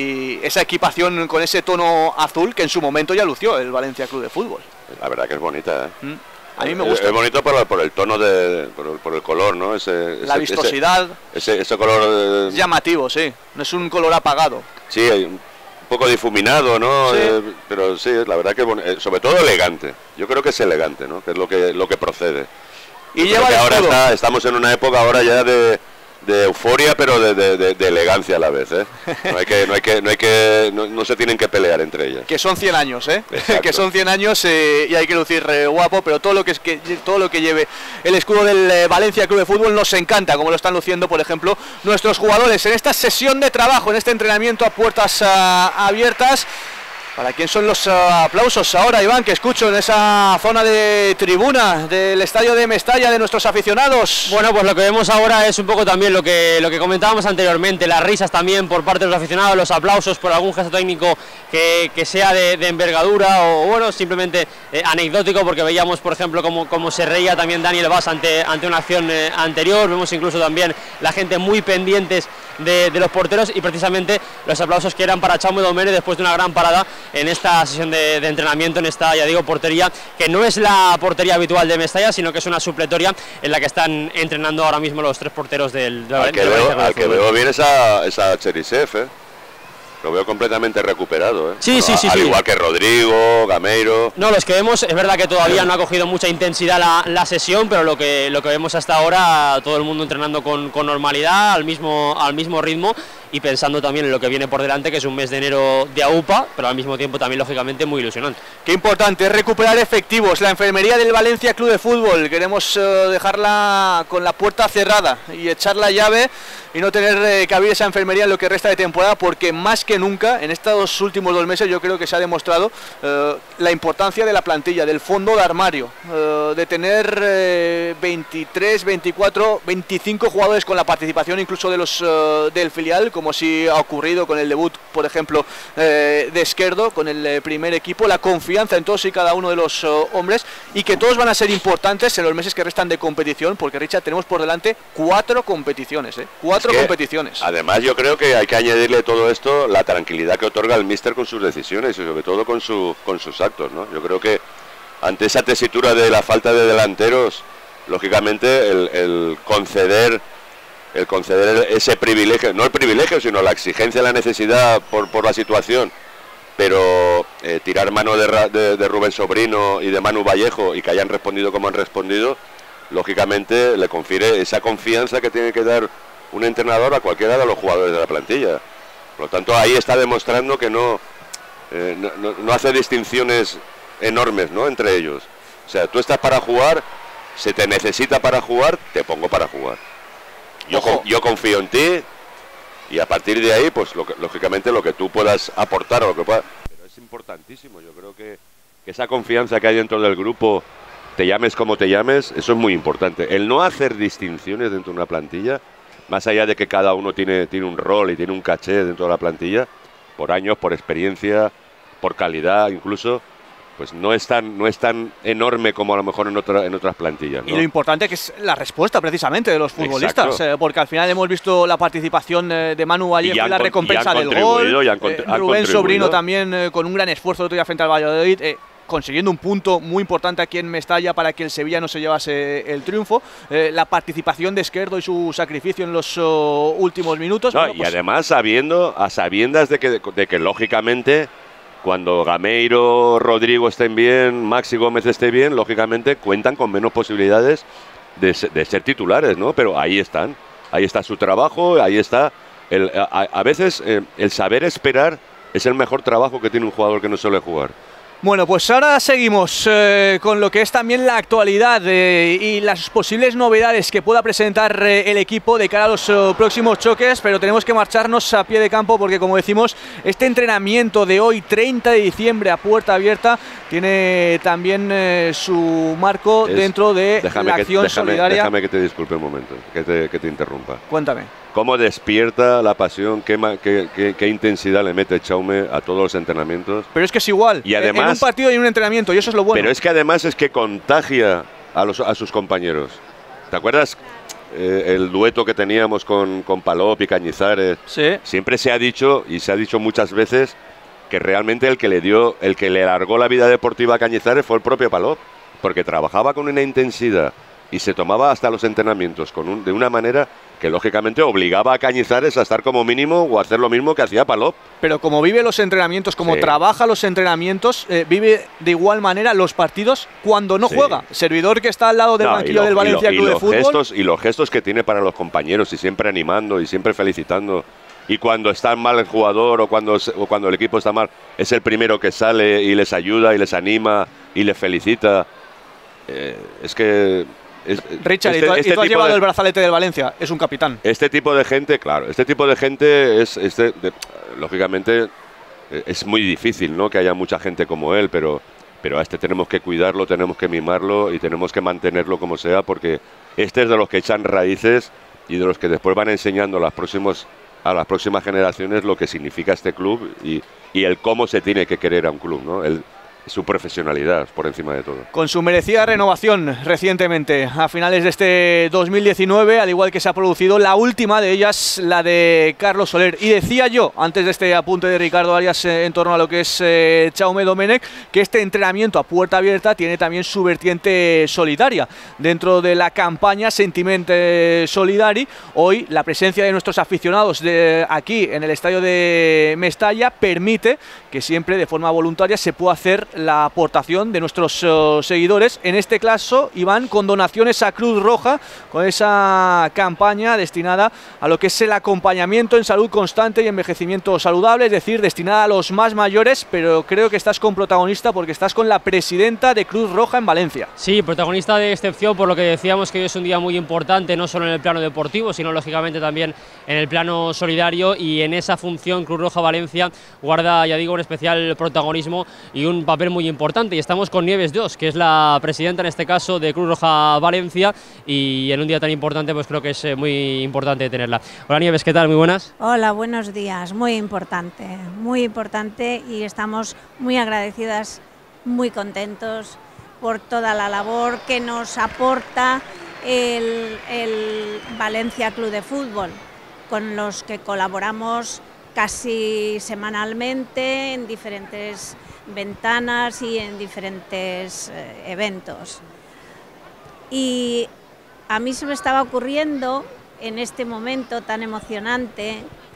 Y esa equipación con ese tono azul que en su momento ya lució el Valencia Club de Fútbol. La verdad que es bonita, ¿eh? Mm. A mí me gusta. Es bonito por, por el tono, de, por, el, por el color, ¿no? Ese, la ese, vistosidad. Ese, ese, ese color... Es llamativo, sí. No es un color apagado. Sí, un poco difuminado, ¿no? Sí. Eh, pero sí, la verdad que es sobre todo elegante. Yo creo que es elegante, ¿no? Que es lo que, lo que procede. Y lleva que ahora está, estamos en una época ahora ya de... de euforia, pero de, de, de, de elegancia a la vez, ¿eh? No hay que, no hay que, no hay que, no, no se tienen que pelear entre ellas. Que son cien años, ¿eh? Que son cien años eh, y hay que lucir eh, guapo, pero todo lo que es que todo lo que lleve el escudo del eh, Valencia Club de Fútbol nos encanta, como lo están luciendo, por ejemplo, nuestros jugadores en esta sesión de trabajo, en este entrenamiento a puertas uh, abiertas. ¿Para quién son los uh, aplausos ahora, Iván, que escucho en esa zona de tribuna del estadio de Mestalla de nuestros aficionados? Bueno, pues lo que vemos ahora es un poco también lo que, lo que comentábamos anteriormente, las risas también por parte de los aficionados, los aplausos por algún gesto técnico que, que sea de, de envergadura o bueno, simplemente eh, anecdótico, porque veíamos, por ejemplo, cómo, cómo se reía también Daniel Bas ante, ante una acción eh, anterior, vemos incluso también la gente muy pendientes de, de los porteros y precisamente los aplausos que eran para Jaume Domene después de una gran parada en esta sesión de, de entrenamiento, en esta, ya digo, portería, que no es la portería habitual de Mestalla, sino que es una supletoria en la que están entrenando ahora mismo los tres porteros del... del al que, del veo, al que veo bien esa, esa Cherisev, ¿eh? Lo veo completamente recuperado, ¿eh? Sí, bueno, sí, sí. Al sí. igual que Rodrigo, Gameiro. No, los que vemos, es verdad que todavía no ha cogido mucha intensidad la, la sesión, pero lo que, lo que vemos hasta ahora, todo el mundo entrenando con, con normalidad, al mismo, al mismo ritmo y pensando también en lo que viene por delante, que es un mes de enero de AUPA, pero al mismo tiempo también, lógicamente, muy ilusionante. Qué importante es recuperar efectivos. La enfermería del Valencia Club de Fútbol, queremos uh, dejarla con la puerta cerrada y echar la llave y no tener eh, que abrir esa enfermería en lo que resta de temporada, porque más que nunca, en estos últimos dos meses, yo creo que se ha demostrado uh, la importancia de la plantilla, del fondo de armario, uh, de tener eh, veintitrés, veinticuatro, veinticinco jugadores con la participación incluso de los uh, del filial, como si ha ocurrido con el debut, por ejemplo, eh, de Esquerdo, con el eh, primer equipo, la confianza en todos y cada uno de los uh, hombres, y que todos van a ser importantes en los meses que restan de competición, porque, Richard, tenemos por delante cuatro competiciones, ¿eh? cuatro es que, competiciones. Además, yo creo que hay que añadirle todo esto la tranquilidad que otorga el míster con sus decisiones y sobre todo con, su, con sus actos, ¿no? Yo creo que ante esa tesitura de la falta de delanteros, lógicamente el, el conceder el conceder ese privilegio, no el privilegio, sino la exigencia, la necesidad por, por la situación, pero eh, tirar mano de, de, de Rubén Sobrino y de Manu Vallejo y que hayan respondido como han respondido, lógicamente le confiere esa confianza que tiene que dar un entrenador a cualquiera de los jugadores de la plantilla. Por lo tanto, ahí está demostrando que no, eh, no, no, no hace distinciones enormes, ¿no?, entre ellos. O sea, tú estás para jugar, se te necesita para jugar, te pongo para jugar. Yo, con, yo confío en ti y a partir de ahí, pues lo que, lógicamente lo que tú puedas aportar o lo que puedas. Pero es importantísimo, yo creo que, que esa confianza que hay dentro del grupo, te llames como te llames, eso es muy importante. El no hacer distinciones dentro de una plantilla, más allá de que cada uno tiene, tiene un rol y tiene un caché dentro de la plantilla, por años, por experiencia, por calidad incluso, pues no es tan, no es tan enorme como a lo mejor en, otra, en otras plantillas, ¿no? Y lo importante que es la respuesta precisamente de los futbolistas, eh, porque al final hemos visto la participación eh, de Manu Vallejo y la recompensa del gol, y han eh, Rubén Sobrino también eh, con un gran esfuerzo el otro día frente al Valladolid, eh, consiguiendo un punto muy importante aquí en Mestalla para que el Sevilla no se llevase el triunfo, eh, la participación de Esquerdo y su sacrificio en los uh, últimos minutos. No, bueno, y pues, además sabiendo, a sabiendas de que, de que lógicamente cuando Gameiro, Rodrigo estén bien, Maxi Gómez esté bien, lógicamente cuentan con menos posibilidades de, de ser titulares, ¿no? Pero ahí están, ahí está su trabajo, ahí está. El, a, a veces eh, el saber esperar es el mejor trabajo que tiene un jugador que no suele jugar. Bueno, pues ahora seguimos eh, con lo que es también la actualidad eh, y las posibles novedades que pueda presentar eh, el equipo de cara a los uh, próximos choques, pero tenemos que marcharnos a pie de campo porque, como decimos, este entrenamiento de hoy, treinta de diciembre, a puerta abierta, tiene también eh, su marco es, dentro de la acción que, déjame, solidaria. Déjame que te disculpe un momento, que te, que te interrumpa. Cuéntame. ¿Cómo despierta la pasión? ¿Qué, qué, qué, qué intensidad le mete Jaume a todos los entrenamientos? Pero es que es igual, y además, en un partido y en un entrenamiento, y eso es lo bueno. Pero es que además es que contagia a, los, a sus compañeros. ¿Te acuerdas eh, el dueto que teníamos con, con Palop y Cañizares? Sí. Siempre se ha dicho, y se ha dicho muchas veces, que realmente el que le dio, el que le alargó la vida deportiva a Cañizares fue el propio Palop, porque trabajaba con una intensidad y se tomaba hasta los entrenamientos con un, de una manera que lógicamente obligaba a Cañizares a estar como mínimo o a hacer lo mismo que hacía Palop. Pero como vive los entrenamientos, como sí. trabaja los entrenamientos, eh, vive de igual manera los partidos cuando no sí. juega. Servidor que está al lado del no, banquillo lo, del Valencia y lo, Club y de Fútbol. Gestos, y los gestos que tiene para los compañeros y siempre animando y siempre felicitando. Y cuando está mal el jugador o cuando, o cuando el equipo está mal, es el primero que sale y les ayuda y les anima y les felicita. Eh, es que... Es, Richard, este, y tú, este y tú has llevado de, el brazalete del Valencia, es un capitán. Este tipo de gente, claro, este tipo de gente es, este, de, lógicamente, es muy difícil, ¿no?, que haya mucha gente como él, pero, pero a este tenemos que cuidarlo, tenemos que mimarlo y tenemos que mantenerlo como sea, porque este es de los que echan raíces y de los que después van enseñando a, los próximos, a las próximas generaciones lo que significa este club y, y el cómo se tiene que querer a un club, ¿no? El, su profesionalidad por encima de todo. Con su merecida renovación recientemente, a finales de este dos mil diecinueve, al igual que se ha producido la última de ellas, la de Carlos Soler. Y decía yo, antes de este apunte de Ricardo Arias eh, en torno a lo que es eh, Jaume Domenech, que este entrenamiento a puerta abierta tiene también su vertiente solidaria. Dentro de la campaña Sentimente Solidari, hoy la presencia de nuestros aficionados de aquí en el estadio de Mestalla permite que siempre de forma voluntaria se pueda hacer la aportación de nuestros uh, seguidores. En este caso, Iván, con donaciones a Cruz Roja, con esa campaña destinada a lo que es el acompañamiento en salud constante y envejecimiento saludable, es decir, destinada a los más mayores, pero creo que estás con protagonista porque estás con la presidenta de Cruz Roja en Valencia. Sí, protagonista de excepción, por lo que decíamos que hoy es un día muy importante, no solo en el plano deportivo, sino lógicamente también en el plano solidario, y en esa función Cruz Roja Valencia guarda, ya digo, un especial protagonismo y un papel muy importante. Y estamos con Nieves Dos, que es la presidenta en este caso de Cruz Roja Valencia, y en un día tan importante pues creo que es muy importante tenerla. Hola Nieves, ¿qué tal? Muy buenas. Hola, buenos días. Muy importante, muy importante, y estamos muy agradecidas, muy contentos por toda la labor que nos aporta el, el Valencia Club de Fútbol, con los que colaboramos casi semanalmente en diferentes ventanas y en diferentes eh, eventos. Y a mí se me estaba ocurriendo en este momento tan emocionante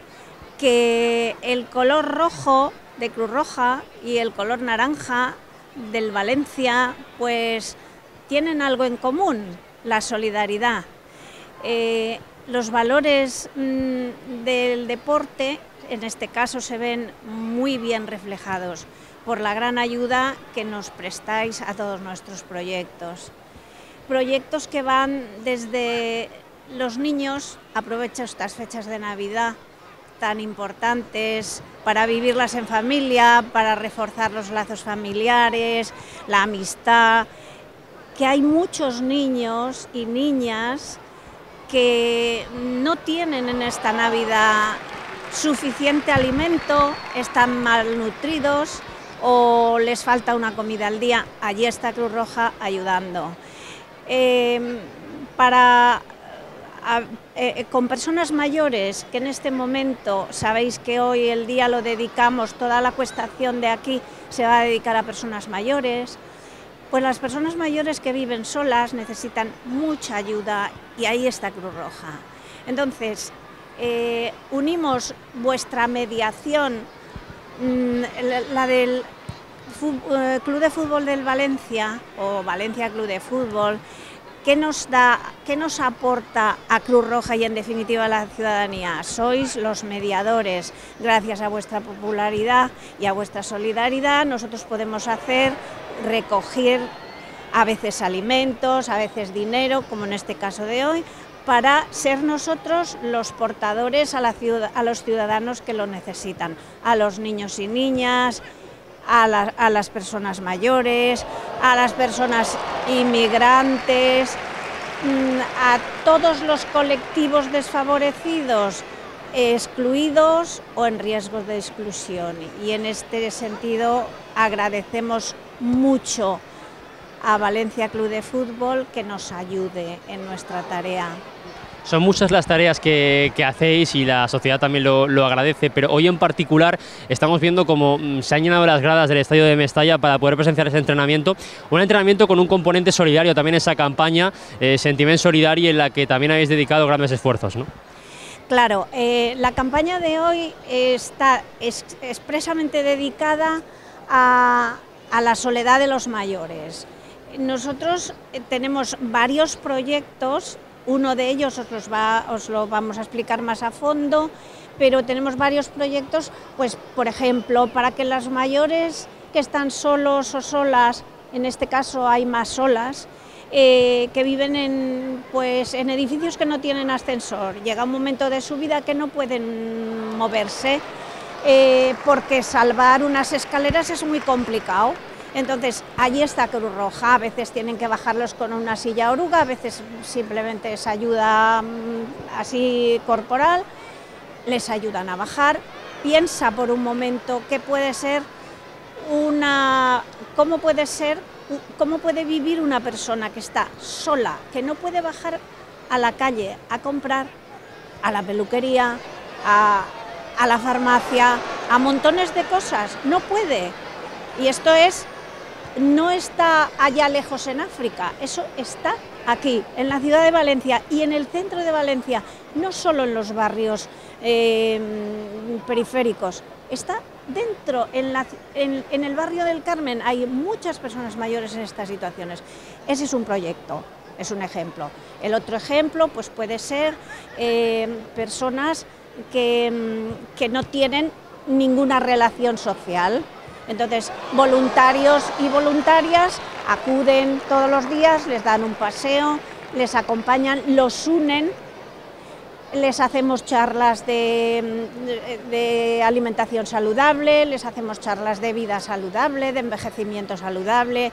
que el color rojo de Cruz Roja y el color naranja del Valencia pues tienen algo en común: la solidaridad. Eh, los valores mmm, del deporte en este caso se ven muy bien reflejados por la gran ayuda que nos prestáis a todos nuestros proyectos. Proyectos que van desde los niños, aprovecho estas fechas de Navidad tan importantes para vivirlas en familia, para reforzar los lazos familiares, la amistad, que hay muchos niños y niñas que no tienen en esta Navidad suficiente alimento, están malnutridos o les falta una comida al día. Allí está Cruz Roja ayudando. Eh, para, a, eh, con personas mayores, que en este momento, sabéis que hoy el día lo dedicamos, toda la cuestación de aquí se va a dedicar a personas mayores, pues las personas mayores que viven solas necesitan mucha ayuda, y ahí está Cruz Roja. Entonces, Eh, unimos vuestra mediación, mmm, la, la del uh, Club de Fútbol del Valencia, o Valencia Club de Fútbol, ¿qué nos da, qué nos aporta a Cruz Roja y en definitiva a la ciudadanía? Sois los mediadores. Gracias a vuestra popularidad y a vuestra solidaridad nosotros podemos hacer, recoger a veces alimentos, a veces dinero, como en este caso de hoy, para ser nosotros los portadores a, la ciudad, a los ciudadanos que lo necesitan, a los niños y niñas, a, la, a las personas mayores, a las personas inmigrantes, a todos los colectivos desfavorecidos, excluidos o en riesgo de exclusión. Y en este sentido agradecemos mucho a Valencia Club de Fútbol que nos ayude en nuestra tarea. Son muchas las tareas que, que hacéis y la sociedad también lo, lo agradece, pero hoy en particular estamos viendo cómo se han llenado las gradas del estadio de Mestalla para poder presenciar ese entrenamiento, un entrenamiento con un componente solidario, también esa campaña eh, Sentiment Solidari, en la que también habéis dedicado grandes esfuerzos, ¿no? Claro, eh, la campaña de hoy está es, expresamente dedicada a, a la soledad de los mayores. Nosotros tenemos varios proyectos, uno de ellos os, los va, os lo vamos a explicar más a fondo, pero tenemos varios proyectos, pues por ejemplo, para que las mayores que están solos o solas, en este caso hay más solas, eh, que viven en, pues, en edificios que no tienen ascensor, llega un momento de su vida que no pueden moverse, eh, porque salvar unas escaleras es muy complicado. Entonces, allí está Cruz Roja, a veces tienen que bajarlos con una silla oruga, a veces simplemente es ayuda mmm, así corporal, les ayudan a bajar. Piensa por un momento qué puede ser una, cómo puede ser, cómo puede vivir una persona que está sola, que no puede bajar a la calle a comprar, a la peluquería, a, a la farmacia, a montones de cosas, no puede. Y esto es... no está allá lejos en África, eso está aquí, en la ciudad de Valencia y en el centro de Valencia, no solo en los barrios eh, periféricos, está dentro, en, la, en, en el barrio del Carmen hay muchas personas mayores en estas situaciones. Ese es un proyecto, es un ejemplo. El otro ejemplo pues puede ser eh, personas que, que no tienen ninguna relación social. Entonces, voluntarios y voluntarias acuden todos los días, les dan un paseo, les acompañan, los unen, les hacemos charlas de, de, de alimentación saludable, les hacemos charlas de vida saludable, de envejecimiento saludable.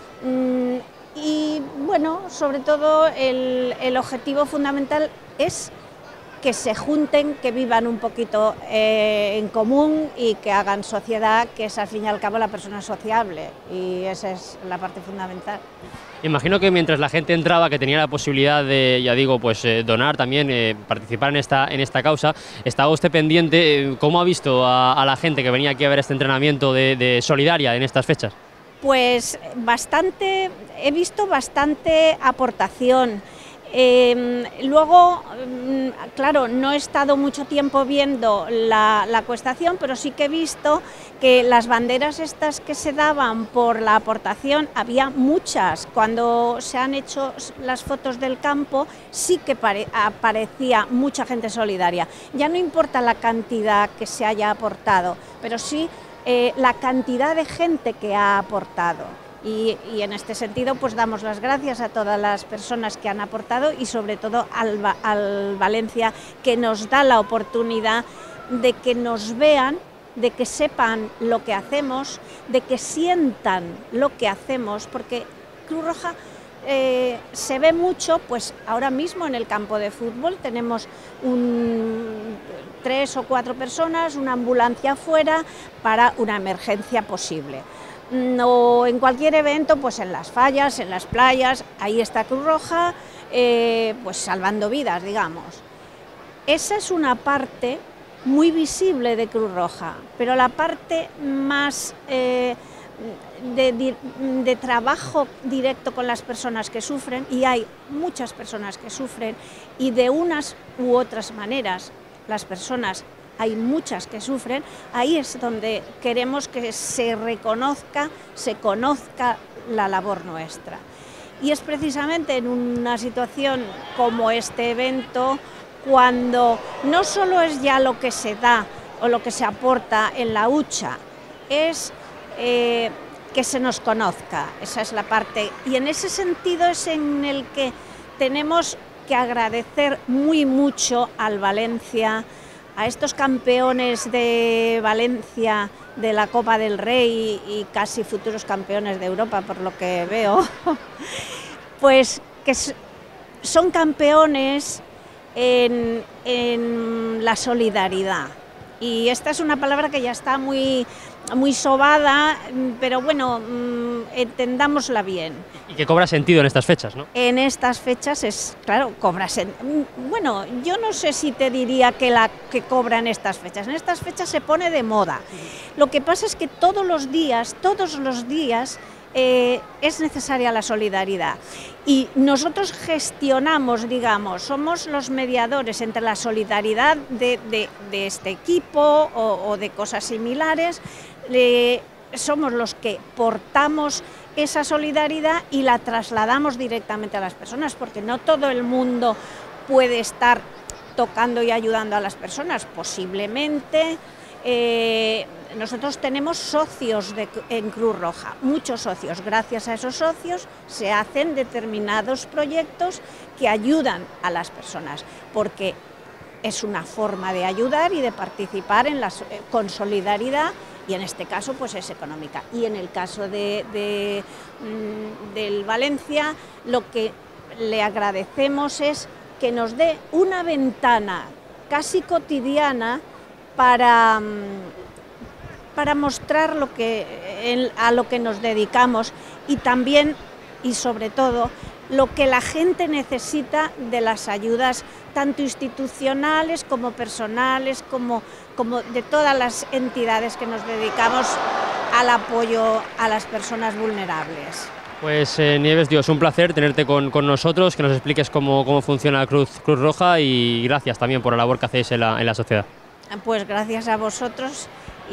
Y bueno, sobre todo el, el objetivo fundamental es que se junten, que vivan un poquito eh, en común y que hagan sociedad, que es al fin y al cabo la persona sociable, y esa es la parte fundamental. Imagino que mientras la gente entraba, que tenía la posibilidad de, ya digo, pues eh, donar también, eh, participar en esta, en esta causa, estaba usted pendiente. Eh, ¿Cómo ha visto a, a la gente que venía aquí a ver este entrenamiento de, de solidaria en estas fechas? Pues bastante, he visto bastante aportación. Eh, luego, claro, no he estado mucho tiempo viendo la, la acuestación, pero sí que he visto que las banderas estas que se daban por la aportación, había muchas. Cuando se han hecho las fotos del campo, sí que pare, aparecía mucha gente solidaria. Ya no importa la cantidad que se haya aportado, pero sí eh, la cantidad de gente que ha aportado. Y, y en este sentido pues damos las gracias a todas las personas que han aportado y sobre todo al, al Valencia, que nos da la oportunidad de que nos vean, de que sepan lo que hacemos, de que sientan lo que hacemos, porque Cruz Roja eh, se ve mucho, pues ahora mismo en el campo de fútbol tenemos un, tres o cuatro personas, una ambulancia afuera para una emergencia posible. O en cualquier evento, pues en las fallas, en las playas, ahí está Cruz Roja, eh, pues salvando vidas, digamos. Esa es una parte muy visible de Cruz Roja, pero la parte más eh, de, de, de trabajo directo con las personas que sufren, y hay muchas personas que sufren, y de unas u otras maneras las personas, hay muchas que sufren, ahí es donde queremos que se reconozca, se conozca la labor nuestra. Y es precisamente en una situación como este evento, cuando no solo es ya lo que se da o lo que se aporta en la hucha, es eh, que se nos conozca, esa es la parte. Y en ese sentido es en el que tenemos que agradecer muy mucho al Valencia, a estos campeones de Valencia de la Copa del Rey y casi futuros campeones de Europa, por lo que veo, pues que son campeones en, en la solidaridad. Y esta es una palabra que ya está muy, muy sobada, pero bueno, entendámosla bien. Y que cobra sentido en estas fechas, ¿no? En estas fechas es, claro, cobra sentido. Bueno, yo no sé si te diría que la que cobra en estas fechas. En estas fechas se pone de moda. Lo que pasa es que todos los días, todos los días, eh, es necesaria la solidaridad. Y nosotros gestionamos, digamos, somos los mediadores entre la solidaridad de, de, de este equipo o, o de cosas similares. Eh, somos los que portamos esa solidaridad y la trasladamos directamente a las personas, porque no todo el mundo puede estar tocando y ayudando a las personas. Posiblemente eh, nosotros tenemos socios de, en Cruz Roja, muchos socios. Gracias a esos socios se hacen determinados proyectos que ayudan a las personas, porque es una forma de ayudar y de participar en las, con solidaridad, y en este caso pues es económica. Y en el caso de, de, del Valencia, lo que le agradecemos es que nos dé una ventana casi cotidiana para, para mostrar lo que, a lo que nos dedicamos, y también y sobre todo lo que la gente necesita de las ayudas tanto institucionales como personales, como, como de todas las entidades que nos dedicamos al apoyo a las personas vulnerables. Pues eh, Nieves, Dios, un placer tenerte con, con nosotros, que nos expliques cómo, cómo funciona Cruz, Cruz Roja, y gracias también por la labor que hacéis en la, en la sociedad. Pues gracias a vosotros,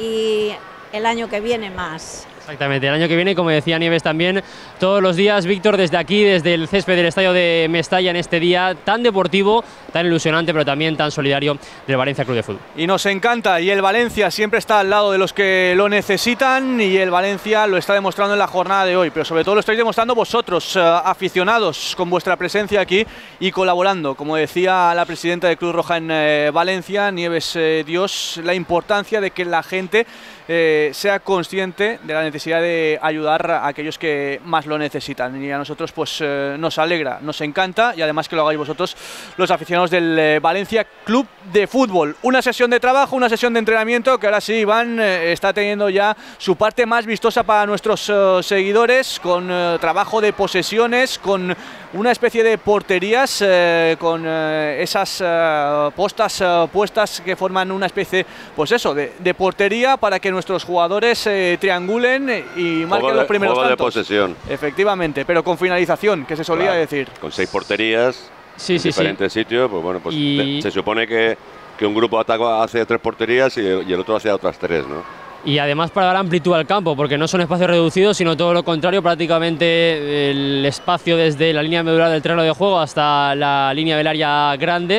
y el año que viene más. Exactamente, el año que viene, como decía Nieves también, todos los días, Víctor, desde aquí, desde el césped del estadio de Mestalla, en este día tan deportivo, tan ilusionante, pero también tan solidario del Valencia Club de Fútbol. Y nos encanta, y el Valencia siempre está al lado de los que lo necesitan, y el Valencia lo está demostrando en la jornada de hoy, pero sobre todo lo estáis demostrando vosotros, eh, aficionados, con vuestra presencia aquí y colaborando. Como decía la presidenta de Cruz Roja en eh, Valencia, Nieves eh, Dios, la importancia de que la gente eh, sea consciente de la necesidad de ayudar a aquellos que más lo necesitan, y a nosotros pues eh, nos alegra, nos encanta, y además que lo hagáis vosotros, los aficionados del eh, Valencia Club de Fútbol. Una sesión de trabajo, una sesión de entrenamiento que ahora sí, Iván, eh, está teniendo ya su parte más vistosa para nuestros eh, seguidores, con eh, trabajo de posesiones, con una especie de porterías, eh, con eh, esas eh, postas eh, puestas que forman una especie, pues eso, de, de portería, para que nuestros jugadores eh, triangulen y marquen juego de, los primeros juego tantos. de posesión. Efectivamente, pero con finalización, que se solía claro, decir. Con seis porterías, sí, en sí, diferentes sí. sitios, pues bueno, pues y... se supone que, que un grupo ataca hacia tres porterías y, y el otro hacia otras tres, ¿no? Y además para dar amplitud al campo, porque no son espacios reducidos, sino todo lo contrario, prácticamente el espacio desde la línea medular del terreno de juego hasta la línea del área grande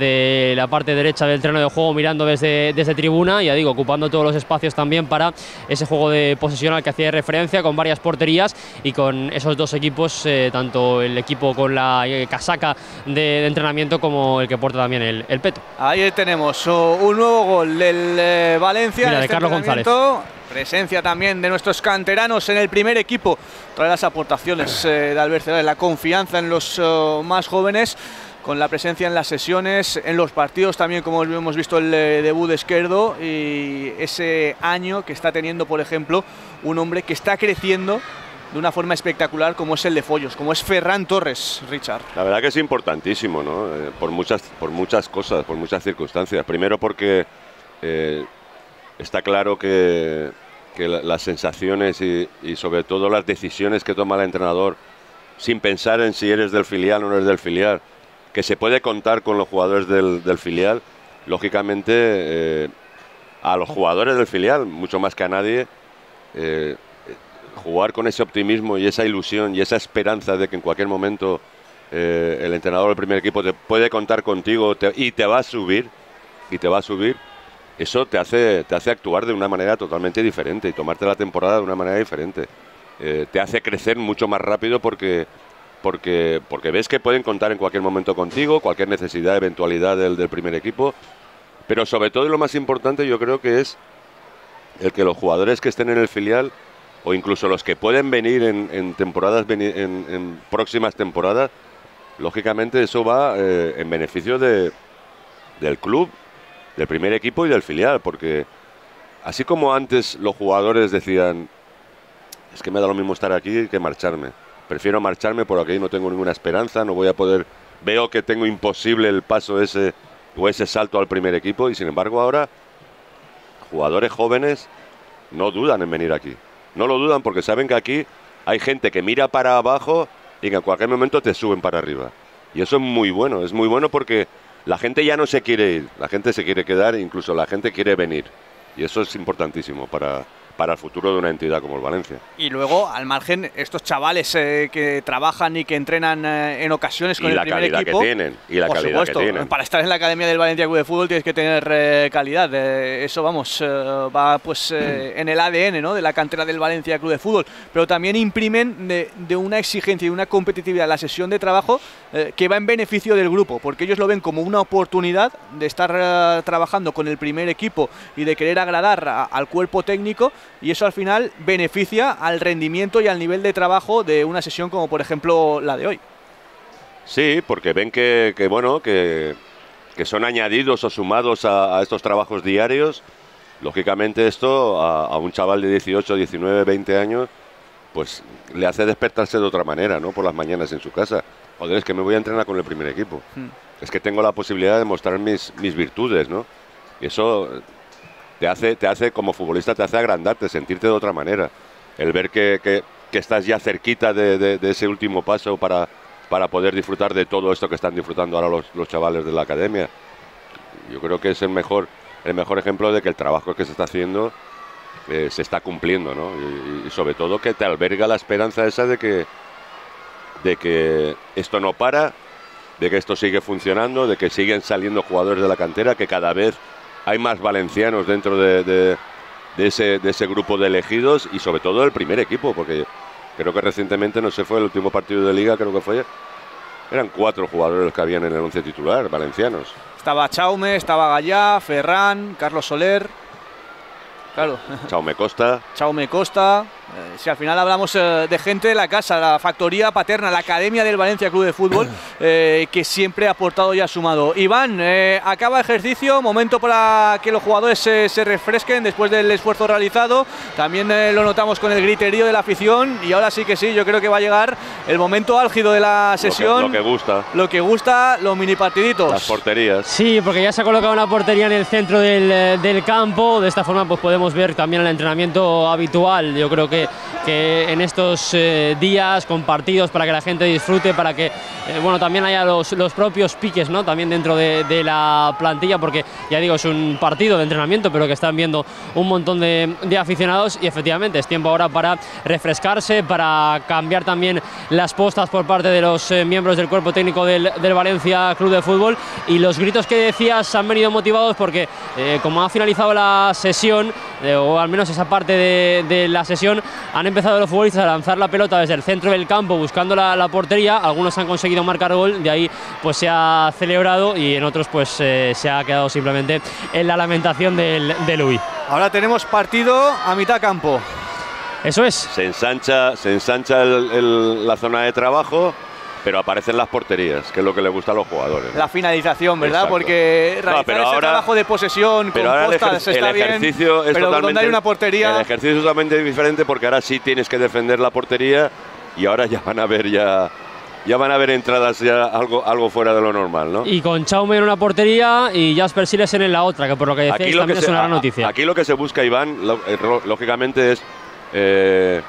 de la parte derecha del terreno de juego, mirando desde, desde tribuna, ya digo, ocupando todos los espacios también para ese juego de posesión al que hacía referencia, con varias porterías y con esos dos equipos, eh, tanto el equipo con la eh, casaca de, de entrenamiento como el que porta también el, el peto. Ahí tenemos oh, un nuevo gol del eh, Valencia. Mira, de este Carlos González. Presencia también de nuestros canteranos en el primer equipo, todas las aportaciones eh, de Albert Celades, la confianza en los uh, más jóvenes, con la presencia en las sesiones, en los partidos también, como hemos visto el eh, debut de Esquerdo, y ese año que está teniendo, por ejemplo, un hombre que está creciendo de una forma espectacular, como es el de Follos, como es Ferran Torres, Richard. La verdad que es importantísimo, ¿no? Eh, por, muchas, por muchas cosas, por muchas circunstancias. Primero porque eh, está claro que, que la, las sensaciones y, y sobre todo las decisiones que toma el entrenador, sin pensar en si eres del filial o no eres del filial, que se puede contar con los jugadores del, del filial, lógicamente eh, a los jugadores del filial, mucho más que a nadie, eh, jugar con ese optimismo y esa ilusión y esa esperanza de que en cualquier momento eh, el entrenador del primer equipo te puede contar contigo te, y te va a subir, y te va a subir, eso te hace, te hace actuar de una manera totalmente diferente y tomarte la temporada de una manera diferente. Eh, te hace crecer mucho más rápido porque... Porque, porque ves que pueden contar en cualquier momento contigo, cualquier necesidad, eventualidad del, del primer equipo, pero sobre todo y lo más importante yo creo que es el que los jugadores que estén en el filial, o incluso los que pueden venir en, en temporadas, en, en próximas temporadas, lógicamente eso va eh, en beneficio de, del club, del primer equipo y del filial, porque así como antes los jugadores decían, es que me da lo mismo estar aquí que marcharme. Prefiero marcharme porque ahí no tengo ninguna esperanza, no voy a poder, veo que tengo imposible el paso ese o ese salto al primer equipo, y sin embargo ahora jugadores jóvenes no dudan en venir aquí. No lo dudan porque saben que aquí hay gente que mira para abajo y que en cualquier momento te suben para arriba. Y eso es muy bueno, es muy bueno porque la gente ya no se quiere ir, la gente se quiere quedar, incluso la gente quiere venir. Y eso es importantísimo para, para el futuro de una entidad como el Valencia. Y luego, al margen, estos chavales eh, que trabajan y que entrenan eh, en ocasiones con y el primer equipo. Y la calidad que tienen. Y la por calidad supuesto, que tienen. Para estar en la academia del Valencia Club de Fútbol tienes que tener eh, calidad. Eh, eso, vamos, eh, va pues eh, en el A D N, ¿no?, de la cantera del Valencia Club de Fútbol. Pero también imprimen de, de una exigencia y una competitividad en la sesión de trabajo eh, que va en beneficio del grupo, porque ellos lo ven como una oportunidad de estar eh, trabajando con el primer equipo y de querer agradar a, al cuerpo técnico, y eso al final beneficia al rendimiento y al nivel de trabajo de una sesión como por ejemplo la de hoy. Sí, porque ven que, que bueno, que, que son añadidos o sumados a, a estos trabajos diarios. Lógicamente esto a, a un chaval de dieciocho, diecinueve, veinte años, pues le hace despertarse de otra manera, ¿no?, por las mañanas en su casa. Joder, es que me voy a entrenar con el primer equipo. Hmm. Es que tengo la posibilidad de mostrar mis, mis virtudes, ¿no? Y eso te hace, te hace, como futbolista, te hace agrandarte, sentirte de otra manera. El ver que, que, que estás ya cerquita de, de, de ese último paso para, para poder disfrutar de todo esto que están disfrutando ahora los, los chavales de la academia. Yo creo que es el mejor, el mejor ejemplo de que el trabajo que se está haciendo eh, se está cumpliendo, ¿no? Y, y sobre todo que te alberga la esperanza esa de que, de que esto no para, de que esto sigue funcionando, de que siguen saliendo jugadores de la cantera, que cada vez hay más valencianos dentro de, de, de, ese, de ese grupo de elegidos, y sobre todo el primer equipo, porque creo que recientemente, no sé, fue el último partido de Liga, creo que fue, eran cuatro jugadores los que habían en el once titular, valencianos. Estaba Chaume, estaba Gallá, Ferran, Carlos Soler, claro. Chaume Costa. Chaume Costa. Eh, si al final hablamos eh, de gente de la casa, la factoría paterna, la academia del Valencia Club de Fútbol, eh, que siempre ha aportado y ha sumado. Iván, eh, acaba ejercicio, momento para que los jugadores eh, se refresquen después del esfuerzo realizado. También eh, lo notamos con el griterío de la afición, y ahora sí que sí, yo creo que va a llegar el momento álgido de la sesión. Lo que, lo que gusta. Lo que gusta, los mini partiditos. Las porterías. Sí, porque ya se ha colocado una portería en el centro del, del campo. De esta forma pues podemos ver también el entrenamiento habitual. Yo creo que que en estos eh, días compartidos, para que la gente disfrute, para que eh, bueno, también haya los, los propios piques, ¿no?, también dentro de, de la plantilla, porque ya digo, es un partido de entrenamiento, pero que están viendo un montón de, de aficionados, y efectivamente es tiempo ahora para refrescarse, para cambiar también las postas por parte de los eh, miembros del cuerpo técnico del, del Valencia Club de Fútbol. Y los gritos que decías han venido motivados porque eh, como ha finalizado la sesión, eh, o al menos esa parte de, de la sesión, han empezado los futbolistas a lanzar la pelota desde el centro del campo buscando la, la portería. Algunos han conseguido marcar gol, de ahí pues se ha celebrado, y en otros pues eh, se ha quedado simplemente en la lamentación del, del Luis. Ahora tenemos partido a mitad campo. Eso es. Se ensancha, se ensancha el, el, la zona de trabajo, pero aparecen las porterías, que es lo que le gusta a los jugadores, ¿no? La finalización, ¿verdad? Exacto. Porque realizar no, ese ahora, trabajo de posesión con postas el está bien, es pero donde hay una portería... El ejercicio es totalmente diferente, porque ahora sí tienes que defender la portería, y ahora ya van a ver ya... Ya van a haber entradas ya algo, algo fuera de lo normal, ¿no? Y con Chaume en una portería y Jasper Silesen en la otra, que por lo que decíais también es una gran noticia. Aquí lo que se busca, Iván, lo, eh, lógicamente es... Eh,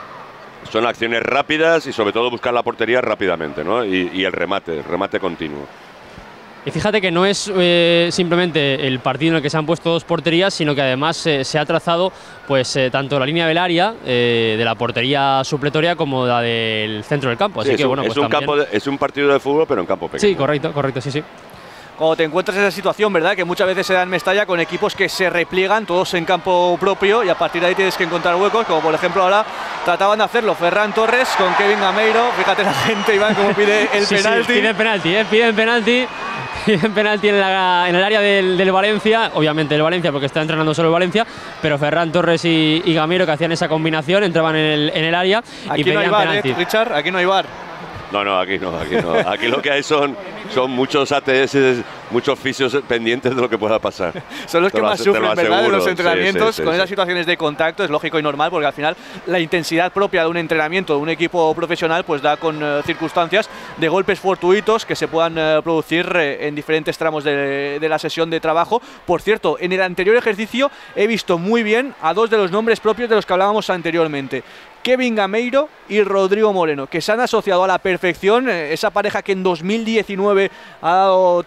son acciones rápidas y sobre todo buscar la portería rápidamente, ¿no? Y, y el remate, el remate continuo. Y fíjate que no es eh, simplemente el partido en el que se han puesto dos porterías, sino que además eh, se ha trazado pues eh, tanto la línea del área, eh, de la portería supletoria, como la del centro del campo. Así sí, que es un, bueno, pues es, un también... campo de, es un partido de fútbol, pero en campo pequeño. Sí, correcto, correcto, sí, sí. Cuando te encuentras en esa situación, ¿verdad?, que muchas veces se da en Mestalla con equipos que se repliegan todos en campo propio, y a partir de ahí tienes que encontrar huecos, como por ejemplo ahora trataban de hacerlo Ferran Torres con Kevin Gameiro. Fíjate la gente, Iván, cómo pide el sí, penalti. Sí, piden penalti, ¿eh? piden penalti. Piden penalti en, la, en el área del, del Valencia, obviamente el Valencia, porque está entrenando solo el Valencia, pero Ferran Torres y, y Gameiro, que hacían esa combinación, entraban en el, en el área aquí y pedían no hay bar, penalti. ¿eh, Richard? Aquí no hay bar. No, no, aquí no, aquí no. Aquí lo que hay son, son muchos A T S, muchos fisios pendientes de lo que pueda pasar. Son los que más sufren, ¿verdad?, en los entrenamientos, sí, sí, sí, con sí. esas situaciones de contacto. Es lógico y normal, porque al final la intensidad propia de un entrenamiento de un equipo profesional pues da con uh, circunstancias de golpes fortuitos que se puedan uh, producir uh, en diferentes tramos de, de la sesión de trabajo. Por cierto, en el anterior ejercicio he visto muy bien a dos de los nombres propios de los que hablábamos anteriormente: Kevin Gameiro y Rodrigo Moreno, que se han asociado a la perfección, esa pareja que en dos mil diecinueve ha dado tanto éxito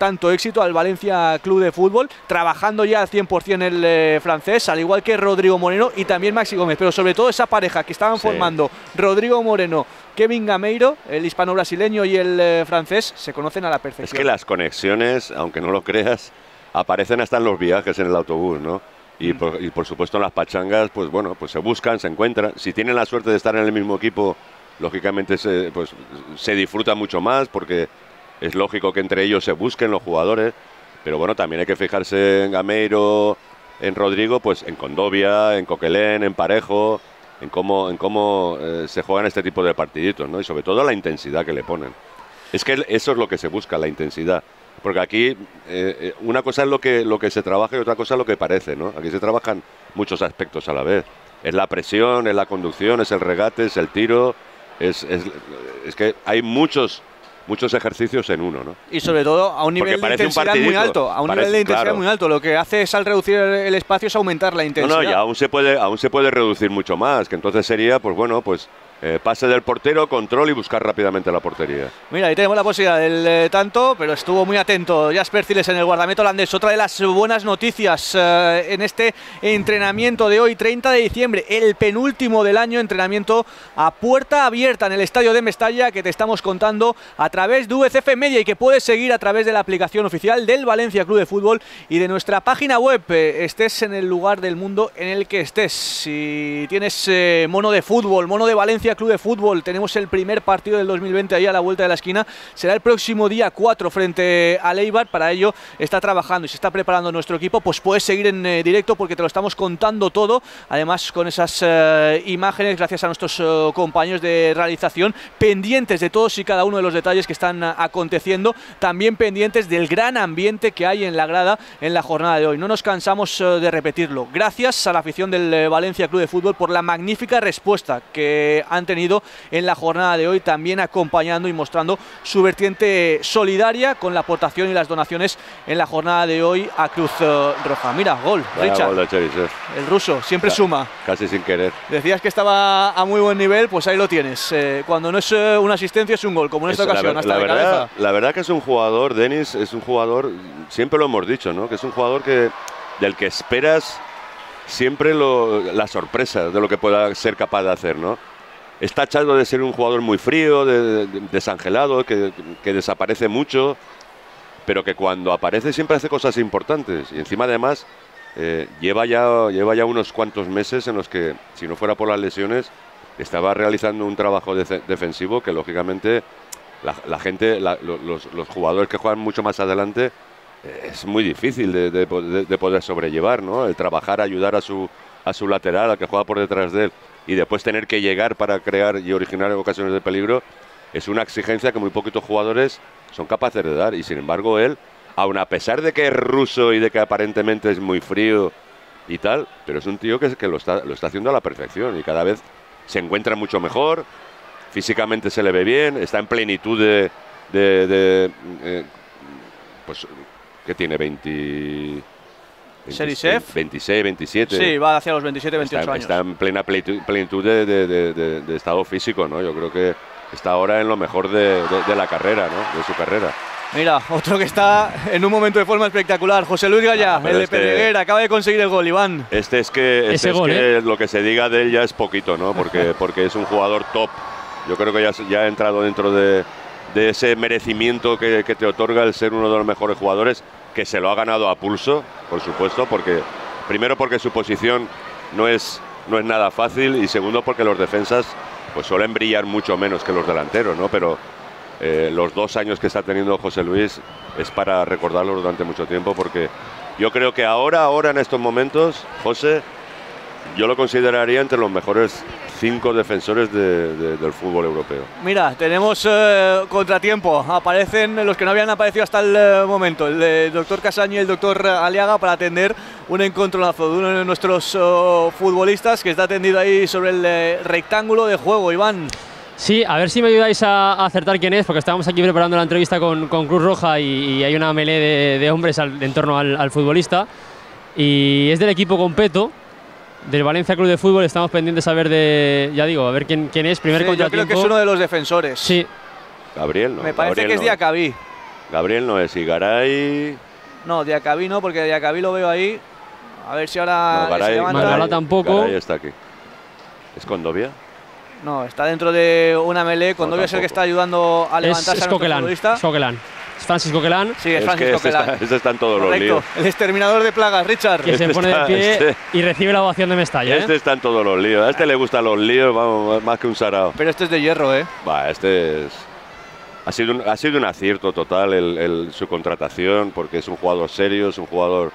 éxito al Valencia Club de Fútbol, trabajando ya al cien por cien el eh, francés, al igual que Rodrigo Moreno y también Maxi Gómez, pero sobre todo esa pareja que estaban sí. formando Rodrigo Moreno, Kevin Gameiro, el hispano-brasileño y el eh, francés, se conocen a la perfección. Es que las conexiones, aunque no lo creas, aparecen hasta en los viajes en el autobús, ¿no? Y, mm. por, y por supuesto en las pachangas, pues bueno, pues se buscan, se encuentran. Si tienen la suerte de estar en el mismo equipo, lógicamente se, pues, se disfruta mucho más, porque es lógico que entre ellos se busquen los jugadores. Pero bueno, también hay que fijarse en Gameiro, en Rodrigo, pues en Condovia, en Coquelin, en Parejo, en cómo, en cómo eh, se juegan este tipo de partiditos, ¿no? Y sobre todo la intensidad que le ponen. Es que eso es lo que se busca, la intensidad. Porque aquí eh, una cosa es lo que, lo que se trabaja y otra cosa es lo que parece, ¿no? Aquí se trabajan muchos aspectos a la vez. Es la presión, es la conducción, es el regate, es el tiro, es, es, es que hay muchos... muchos ejercicios en uno, ¿no? Y sobre todo a un nivel de intensidad muy alto, a un parece, nivel de intensidad claro. muy alto. Lo que hace es al reducir el espacio es aumentar la intensidad. No, no, y aún se puede, aún se puede reducir mucho más, que entonces sería, pues bueno, pues eh, pase del portero, control y buscar rápidamente la portería. Mira, ahí tenemos la posibilidad del eh, tanto, pero estuvo muy atento Jasper Ciles en el guardameta holandés. Otra de las buenas noticias eh, en este entrenamiento de hoy, treinta de diciembre, el penúltimo del año, entrenamiento a puerta abierta en el estadio de Mestalla, que te estamos contando a través de U C F Media y que puedes seguir a través de la aplicación oficial del Valencia Club de Fútbol y de nuestra página web, eh, estés en el lugar del mundo en el que estés. Si tienes eh, mono de fútbol, mono de Valencia Club de Fútbol, tenemos el primer partido del dos mil veinte ahí a la vuelta de la esquina, será el próximo día cuatro frente al Eibar. Para ello está trabajando y se está preparando nuestro equipo, pues puedes seguir en eh, directo porque te lo estamos contando todo, además con esas eh, imágenes gracias a nuestros eh, compañeros de realización, pendientes de todos y cada uno de los detalles que están aconteciendo, también pendientes del gran ambiente que hay en la grada en la jornada de hoy. No nos cansamos uh, de repetirlo. Gracias a la afición del uh, Valencia Club de Fútbol por la magnífica respuesta que han tenido en la jornada de hoy, también acompañando y mostrando su vertiente solidaria con la aportación y las donaciones en la jornada de hoy a Cruz uh, Roja. Mira, gol, Vaya Richard. Gol de Cherisev. El ruso siempre Ca suma. Casi sin querer. Decías que estaba a muy buen nivel, pues ahí lo tienes. Eh, cuando no es uh, una asistencia es un gol, como en esta Eso, ocasión, la, hasta la de verdad, cabeza. La verdad que es un jugador, Denis, es un jugador, siempre lo hemos dicho, ¿no? Que es un jugador que, del que esperas siempre lo, la sorpresa de lo que pueda ser capaz de hacer, ¿no? Está tachado de ser un jugador muy frío, de, de, desangelado, que, que desaparece mucho, pero que cuando aparece siempre hace cosas importantes. Y encima, además, eh, lleva, ya, lleva ya unos cuantos meses en los que, si no fuera por las lesiones, estaba realizando un trabajo de, defensivo que, lógicamente, La, la gente, la, los, los jugadores que juegan mucho más adelante, eh, es muy difícil de, de, de, de poder sobrellevar, ¿no? El trabajar, ayudar a su, a su lateral, al que juega por detrás de él, y después tener que llegar para crear y originar ocasiones de peligro, es una exigencia que muy poquitos jugadores son capaces de dar. Y sin embargo él, aun a pesar de que es ruso y de que aparentemente es muy frío y tal, pero es un tío que, que lo, está, lo está haciendo a la perfección y cada vez se encuentra mucho mejor. Físicamente se le ve bien, está en plenitud de, de, de eh, pues, ¿qué tiene? veinte, Cherisev. veintiséis, veintisiete. Sí, va hacia los veintisiete, veintiocho está, años. Está en plena plenitud, plenitud de, de, de, de, de estado físico, ¿no? Yo creo que está ahora en lo mejor de, de, de la carrera, ¿no? De su carrera. Mira, otro que está en un momento de forma espectacular, José Luis Gallá, ah, el de este, Pedreguer, acaba de conseguir el gol, Iván. Este es que, este es gol, que ¿eh? Lo que se diga de él ya es poquito, ¿no? Porque, porque es un jugador top. Yo creo que ya, ya ha entrado dentro de, de ese merecimiento que, que te otorga el ser uno de los mejores jugadores, que se lo ha ganado a pulso, por supuesto, porque primero porque su posición no es, no es nada fácil y segundo porque los defensas pues suelen brillar mucho menos que los delanteros, ¿no? Pero eh, los dos años que está teniendo José Luis es para recordarlo durante mucho tiempo, porque yo creo que ahora, ahora en estos momentos, José, yo lo consideraría entre los mejores cinco defensores de, de, del fútbol europeo. Mira, tenemos eh, contratiempo. Aparecen los que no habían aparecido hasta el eh, momento. El eh, doctor Casaño y el doctor Aliaga para atender un encontronazo de uno de nuestros oh, futbolistas que está tendido ahí sobre el eh, rectángulo de juego, Iván. Sí, a ver si me ayudáis a, a acertar quién es, porque estábamos aquí preparando la entrevista con, con Cruz Roja y, y hay una melee de, de hombres al, en torno al, al futbolista. Y es del equipo completo del Valencia Club de Fútbol. Estamos pendientes a ver de, ya digo, a ver quién, quién es. Primer sí, contratiempo. Yo creo que es uno de los defensores. Sí. Gabriel, ¿no? Me parece Gabriel que es no. Diacabí. Gabriel no es, y Garay... No, Diacabí no, porque Diacabí lo veo ahí. A ver si ahora no, Garay, se levanta. Garay tampoco. Garay está aquí. ¿Es Condovia? No, está dentro de una melee. Condovia no, es el que está ayudando a levantarse es, es a nuestro Coquelin, futbolista. Es Coquelin. Es Francis Coquelin. Sí, es, es Francis que Coquelin. Este está, este está en todos Correcto. los líos. El exterminador de plagas, Richard. Que este se pone está, de pie este, y recibe la ovación de Mestalla. Este ¿eh? está en todos los líos. A este le gustan los líos, vamos, más que un sarao. Pero este es de hierro, ¿eh? Va, este es... Ha sido un, ha sido un acierto total el, el, su contratación, porque es un jugador serio, es un jugador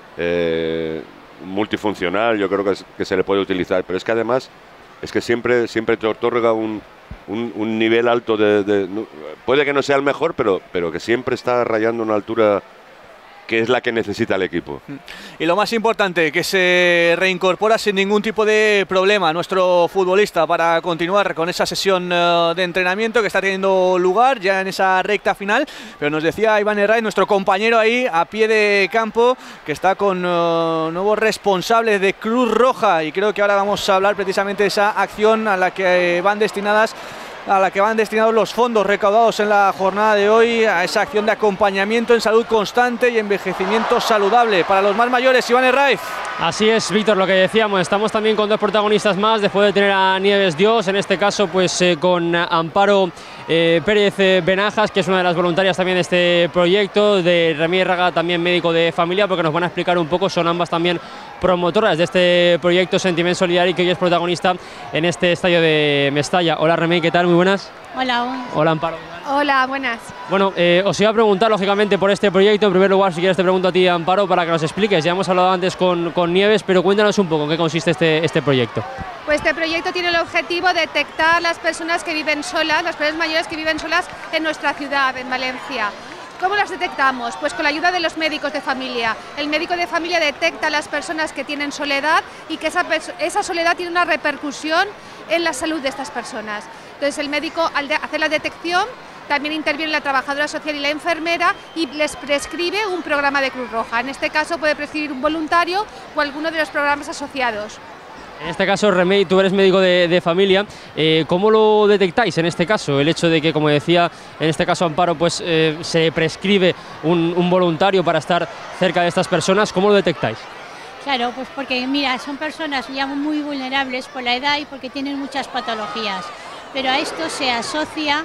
eh, multifuncional, yo creo que, es, que se le puede utilizar, pero es que además es que siempre, siempre te otorga un, un, un nivel alto de, de, de... Puede que no sea el mejor, pero, pero que siempre está rayando una altura que es la que necesita el equipo. Y lo más importante, que se reincorpora sin ningún tipo de problema nuestro futbolista para continuar con esa sesión uh, de entrenamiento que está teniendo lugar ya en esa recta final. Pero nos decía Iván Herray, nuestro compañero ahí a pie de campo, que está con uh, nuevos responsables de Cruz Roja, y creo que ahora vamos a hablar precisamente de esa acción a la que van destinadas a la que van destinados los fondos recaudados en la jornada de hoy, a esa acción de acompañamiento en salud constante y envejecimiento saludable para los más mayores. Iván Herraiz. Así es, Víctor, lo que decíamos, estamos también con dos protagonistas más, después de tener a Nieves Dios, en este caso pues eh, con Amparo eh, Pérez eh, Benajas, que es una de las voluntarias también de este proyecto, de Remy Raga, también médico de familia, porque nos van a explicar un poco, son ambas también promotoras de este proyecto Sentiment Solidari, que hoy es protagonista en este estadio de Mestalla. Hola Remy, ¿qué tal? Muy buenas. Hola. Hola Amparo. Hola, buenas. Bueno, eh, os iba a preguntar lógicamente por este proyecto. En primer lugar, si quieres te pregunto a ti, Amparo, para que nos expliques. Ya hemos hablado antes con, con Nieves, pero cuéntanos un poco en qué consiste este, este proyecto. Pues este proyecto tiene el objetivo de detectar las personas que viven solas, las personas mayores que viven solas en nuestra ciudad, en Valencia. ¿Cómo las detectamos? Pues con la ayuda de los médicos de familia. El médico de familia detecta a las personas que tienen soledad y que esa, esa soledad tiene una repercusión en la salud de estas personas. Entonces el médico, al de hacer la detección, también interviene la trabajadora social y la enfermera y les prescribe un programa de Cruz Roja. En este caso puede prescribir un voluntario o alguno de los programas asociados. En este caso, Remey, tú eres médico de, de familia. Eh, ¿Cómo lo detectáis en este caso? El hecho de que, como decía, en este caso Amparo, pues eh, se prescribe un, un voluntario para estar cerca de estas personas. ¿Cómo lo detectáis? Claro, pues porque mira, son personas ya muy vulnerables por la edad y porque tienen muchas patologías. Pero a esto se asocia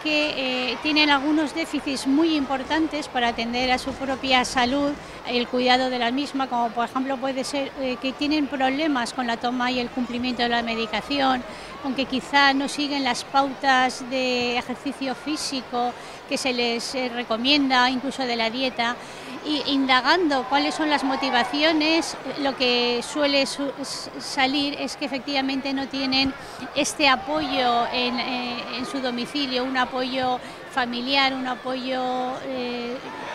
que eh, tienen algunos déficits muy importantes para atender a su propia salud, el cuidado de la misma, como por ejemplo puede ser eh, que tienen problemas con la toma y el cumplimiento de la medicación, con que quizá no siguen las pautas de ejercicio físico que se les eh, recomienda, incluso de la dieta, y indagando cuáles son las motivaciones, lo que suele su salir es que efectivamente no tienen este apoyo en, eh, en su domicilio, un apoyo familiar, un apoyo eh,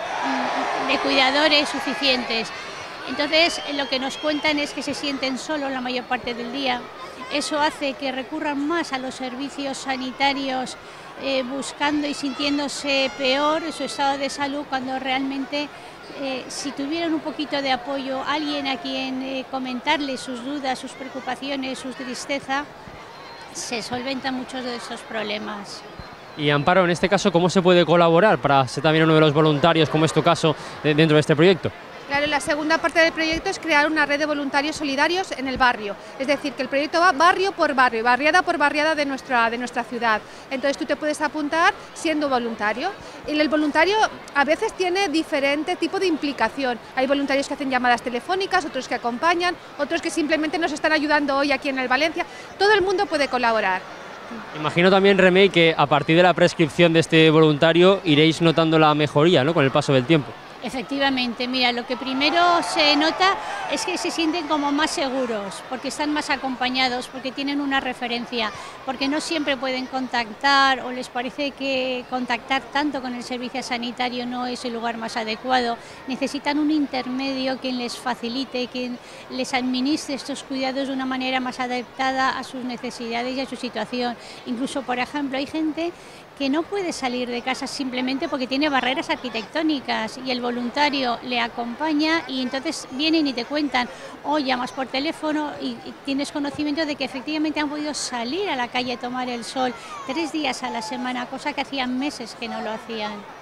de cuidadores suficientes. Entonces lo que nos cuentan es que se sienten solos la mayor parte del día. Eso hace que recurran más a los servicios sanitarios eh, buscando y sintiéndose peor en su estado de salud, cuando realmente eh, si tuvieran un poquito de apoyo, alguien a quien eh, comentarle sus dudas, sus preocupaciones, su tristeza, se solventan muchos de esos problemas. Y Amparo, en este caso, ¿cómo se puede colaborar para ser también uno de los voluntarios, como es tu caso, de, dentro de este proyecto? Claro, la segunda parte del proyecto es crear una red de voluntarios solidarios en el barrio. Es decir, que el proyecto va barrio por barrio, barriada por barriada de nuestra, de nuestra ciudad. Entonces tú te puedes apuntar siendo voluntario. Y el voluntario a veces tiene diferente tipo de implicación. Hay voluntarios que hacen llamadas telefónicas, otros que acompañan, otros que simplemente nos están ayudando hoy aquí en el Valencia. Todo el mundo puede colaborar. Imagino también, Remey, que a partir de la prescripción de este voluntario iréis notando la mejoría, ¿no?, con el paso del tiempo. Efectivamente, mira, lo que primero se nota es que se sienten como más seguros, porque están más acompañados, porque tienen una referencia, porque no siempre pueden contactar o les parece que contactar tanto con el servicio sanitario no es el lugar más adecuado. Necesitan un intermedio quien les facilite, quien les administre estos cuidados de una manera más adaptada a sus necesidades y a su situación. Incluso, por ejemplo, hay gente que no puede salir de casa simplemente porque tiene barreras arquitectónicas y el voluntario le acompaña y entonces vienen y te cuentan o llamas por teléfono y, y tienes conocimiento de que efectivamente han podido salir a la calle a tomar el sol tres días a la semana, cosa que hacían meses que no lo hacían.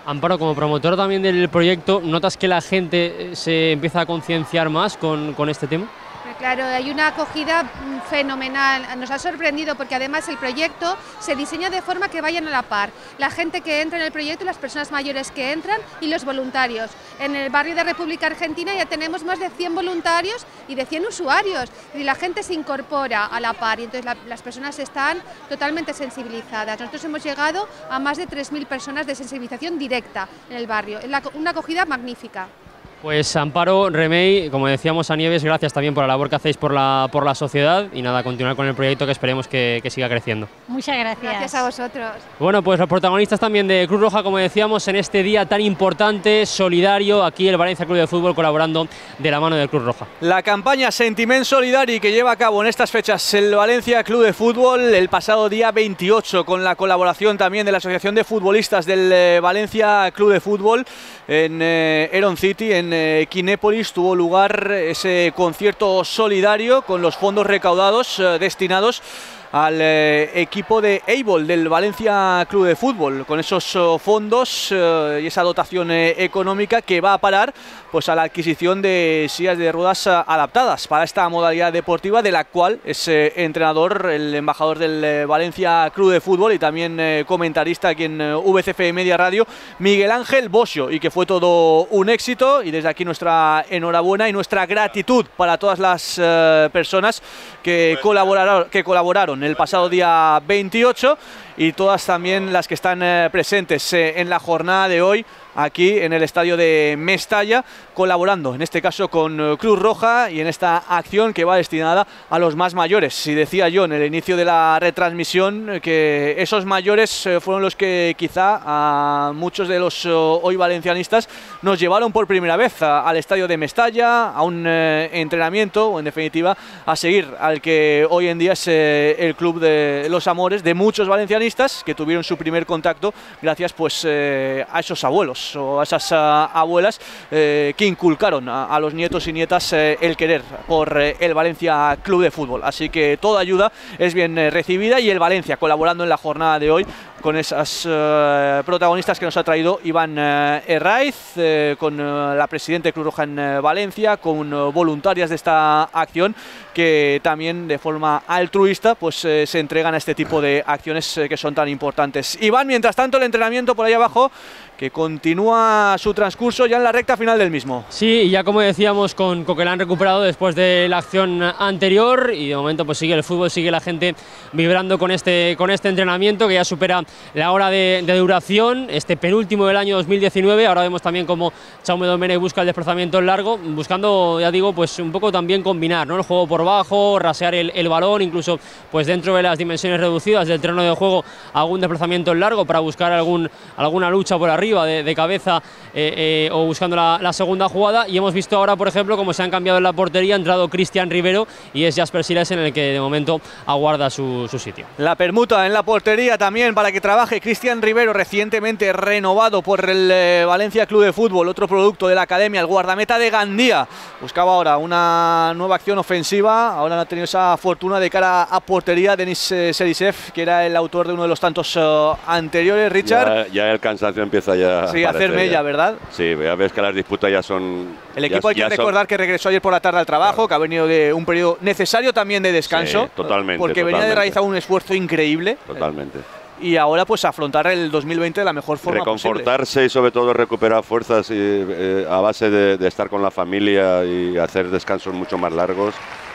Amparo, como promotora también del proyecto, ¿notas que la gente se empieza a concienciar más con, con este tema? Claro, hay una acogida fenomenal, nos ha sorprendido porque además el proyecto se diseña de forma que vayan a la par. La gente que entra en el proyecto, las personas mayores que entran y los voluntarios. En el barrio de República Argentina ya tenemos más de cien voluntarios y de cien usuarios y la gente se incorpora a la par y entonces la, las personas están totalmente sensibilizadas. Nosotros hemos llegado a más de tres mil personas de sensibilización directa en el barrio, es la, una acogida magnífica. Pues Amparo, Remei, como decíamos a Nieves, gracias también por la labor que hacéis por la, por la sociedad y nada, continuar con el proyecto que esperemos que, que siga creciendo. Muchas gracias. Gracias a vosotros. Bueno, pues los protagonistas también de Cruz Roja, como decíamos, en este día tan importante, solidario, aquí el Valencia Club de Fútbol colaborando de la mano del Cruz Roja. La campaña Sentiment Solidari que lleva a cabo en estas fechas el Valencia Club de Fútbol el pasado día veintiocho, con la colaboración también de la Asociación de Futbolistas del eh, Valencia Club de Fútbol en eh, Heron City, en eh, Kinépolis, tuvo lugar ese concierto solidario con los fondos recaudados eh, destinados al eh, equipo de Eibol del Valencia Club de Fútbol, con esos oh, fondos eh, y esa dotación eh, económica que va a parar pues a la adquisición de sillas de ruedas eh, adaptadas para esta modalidad deportiva, de la cual es eh, entrenador, el embajador del eh, Valencia Club de Fútbol y también eh, comentarista aquí en eh, V C F Media Radio, Miguel Ángel Bosio, y que fue todo un éxito. Y desde aquí nuestra enhorabuena y nuestra gratitud para todas las eh, personas que colaboraron, que colaboraron el pasado día veintiocho y todas también las que están eh, presentes eh, en la jornada de hoy aquí en el estadio de Mestalla, colaborando en este caso con eh, Cruz Roja y en esta acción que va destinada a los más mayores. Y decía yo en el inicio de la retransmisión que esos mayores eh, fueron los que quizá a muchos de los eh, hoy valencianistas nos llevaron por primera vez a, al estadio de Mestalla, a un eh, entrenamiento o en definitiva a seguir al que hoy en día es eh, el club de los amores de muchos valencianistas que tuvieron su primer contacto gracias pues eh, a esos abuelos o a esas uh, abuelas eh, que inculcaron a, a los nietos y nietas eh, el querer por eh, el Valencia Club de Fútbol. Así que toda ayuda es bien eh, recibida y el Valencia colaborando en la jornada de hoy con esas uh, protagonistas que nos ha traído Iván uh, Herraiz, uh, con uh, la presidenta de Cruz Roja en uh, Valencia, con uh, voluntarias de esta acción que también de forma altruista pues uh, se entregan a este tipo de acciones uh, que son tan importantes. Iván, mientras tanto el entrenamiento por ahí abajo que continúa su transcurso ya en la recta final del mismo. Sí, y ya como decíamos con Coquelán recuperado después de la acción anterior y de momento pues sigue el fútbol, sigue la gente vibrando con este, con este entrenamiento que ya supera la hora de, de duración, este penúltimo del año dos mil diecinueve. Ahora vemos también como Jaume Domènech busca el desplazamiento largo, buscando, ya digo, pues un poco también combinar, ¿no? El juego por bajo, rasear el, el balón, incluso pues dentro de las dimensiones reducidas del terreno de juego algún desplazamiento largo para buscar algún, alguna lucha por arriba De, de cabeza eh, eh, o buscando la, la segunda jugada. Y hemos visto ahora, por ejemplo, cómo se han cambiado en la portería, ha entrado Cristian Rivero y es Jasper Silas en el que de momento aguarda su, su sitio. La permuta en la portería también para que trabaje Cristian Rivero, recientemente renovado por el eh, Valencia Club de Fútbol, otro producto de la academia, el guardameta de Gandía. Buscaba ahora una nueva acción ofensiva, ahora no ha tenido esa fortuna de cara a portería. Denis eh, Serisev, que era el autor de uno de los tantos eh, anteriores. Richard. Ya, ya el cansancio empieza ya sí, a hacer mella, ¿verdad? Sí, ya ves que las disputas ya son... El equipo ya, hay que ya recordar son... que regresó ayer por la tarde al trabajo, claro, que ha venido de un periodo necesario también de descanso. Sí, totalmente. Porque totalmente. venía de realizar un esfuerzo increíble. Totalmente. Y ahora pues afrontar el dos mil veinte de la mejor forma Reconfortarse posible. Y sobre todo recuperar fuerzas y, eh, a base de, de estar con la familia y hacer descansos mucho más largos.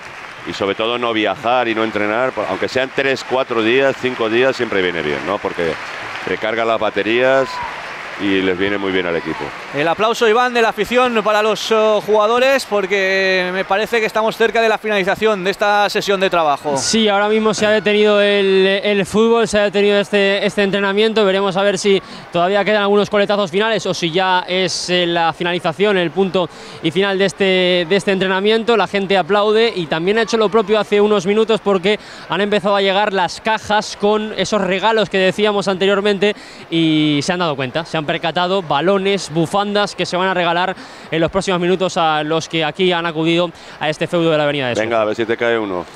Y sobre todo no viajar y no entrenar, aunque sean tres, cuatro días, cinco días, siempre viene bien, ¿no? Porque recarga las baterías y les viene muy bien al equipo. El aplauso, Iván, de la afición para los uh, jugadores, porque me parece que estamos cerca de la finalización de esta sesión de trabajo. Sí, ahora mismo se ha detenido el, el fútbol, se ha detenido este, este entrenamiento. Veremos a ver si todavía quedan algunos coletazos finales o si ya es eh, la finalización, el punto y final de este, de este entrenamiento. La gente aplaude y también ha hecho lo propio hace unos minutos porque han empezado a llegar las cajas con esos regalos que decíamos anteriormente y se han dado cuenta, se han percatado, balones, bufandas que se van a regalar en los próximos minutos a los que aquí han acudido a este feudo de la Avenida de Suecia. Venga, a ver si te cae uno.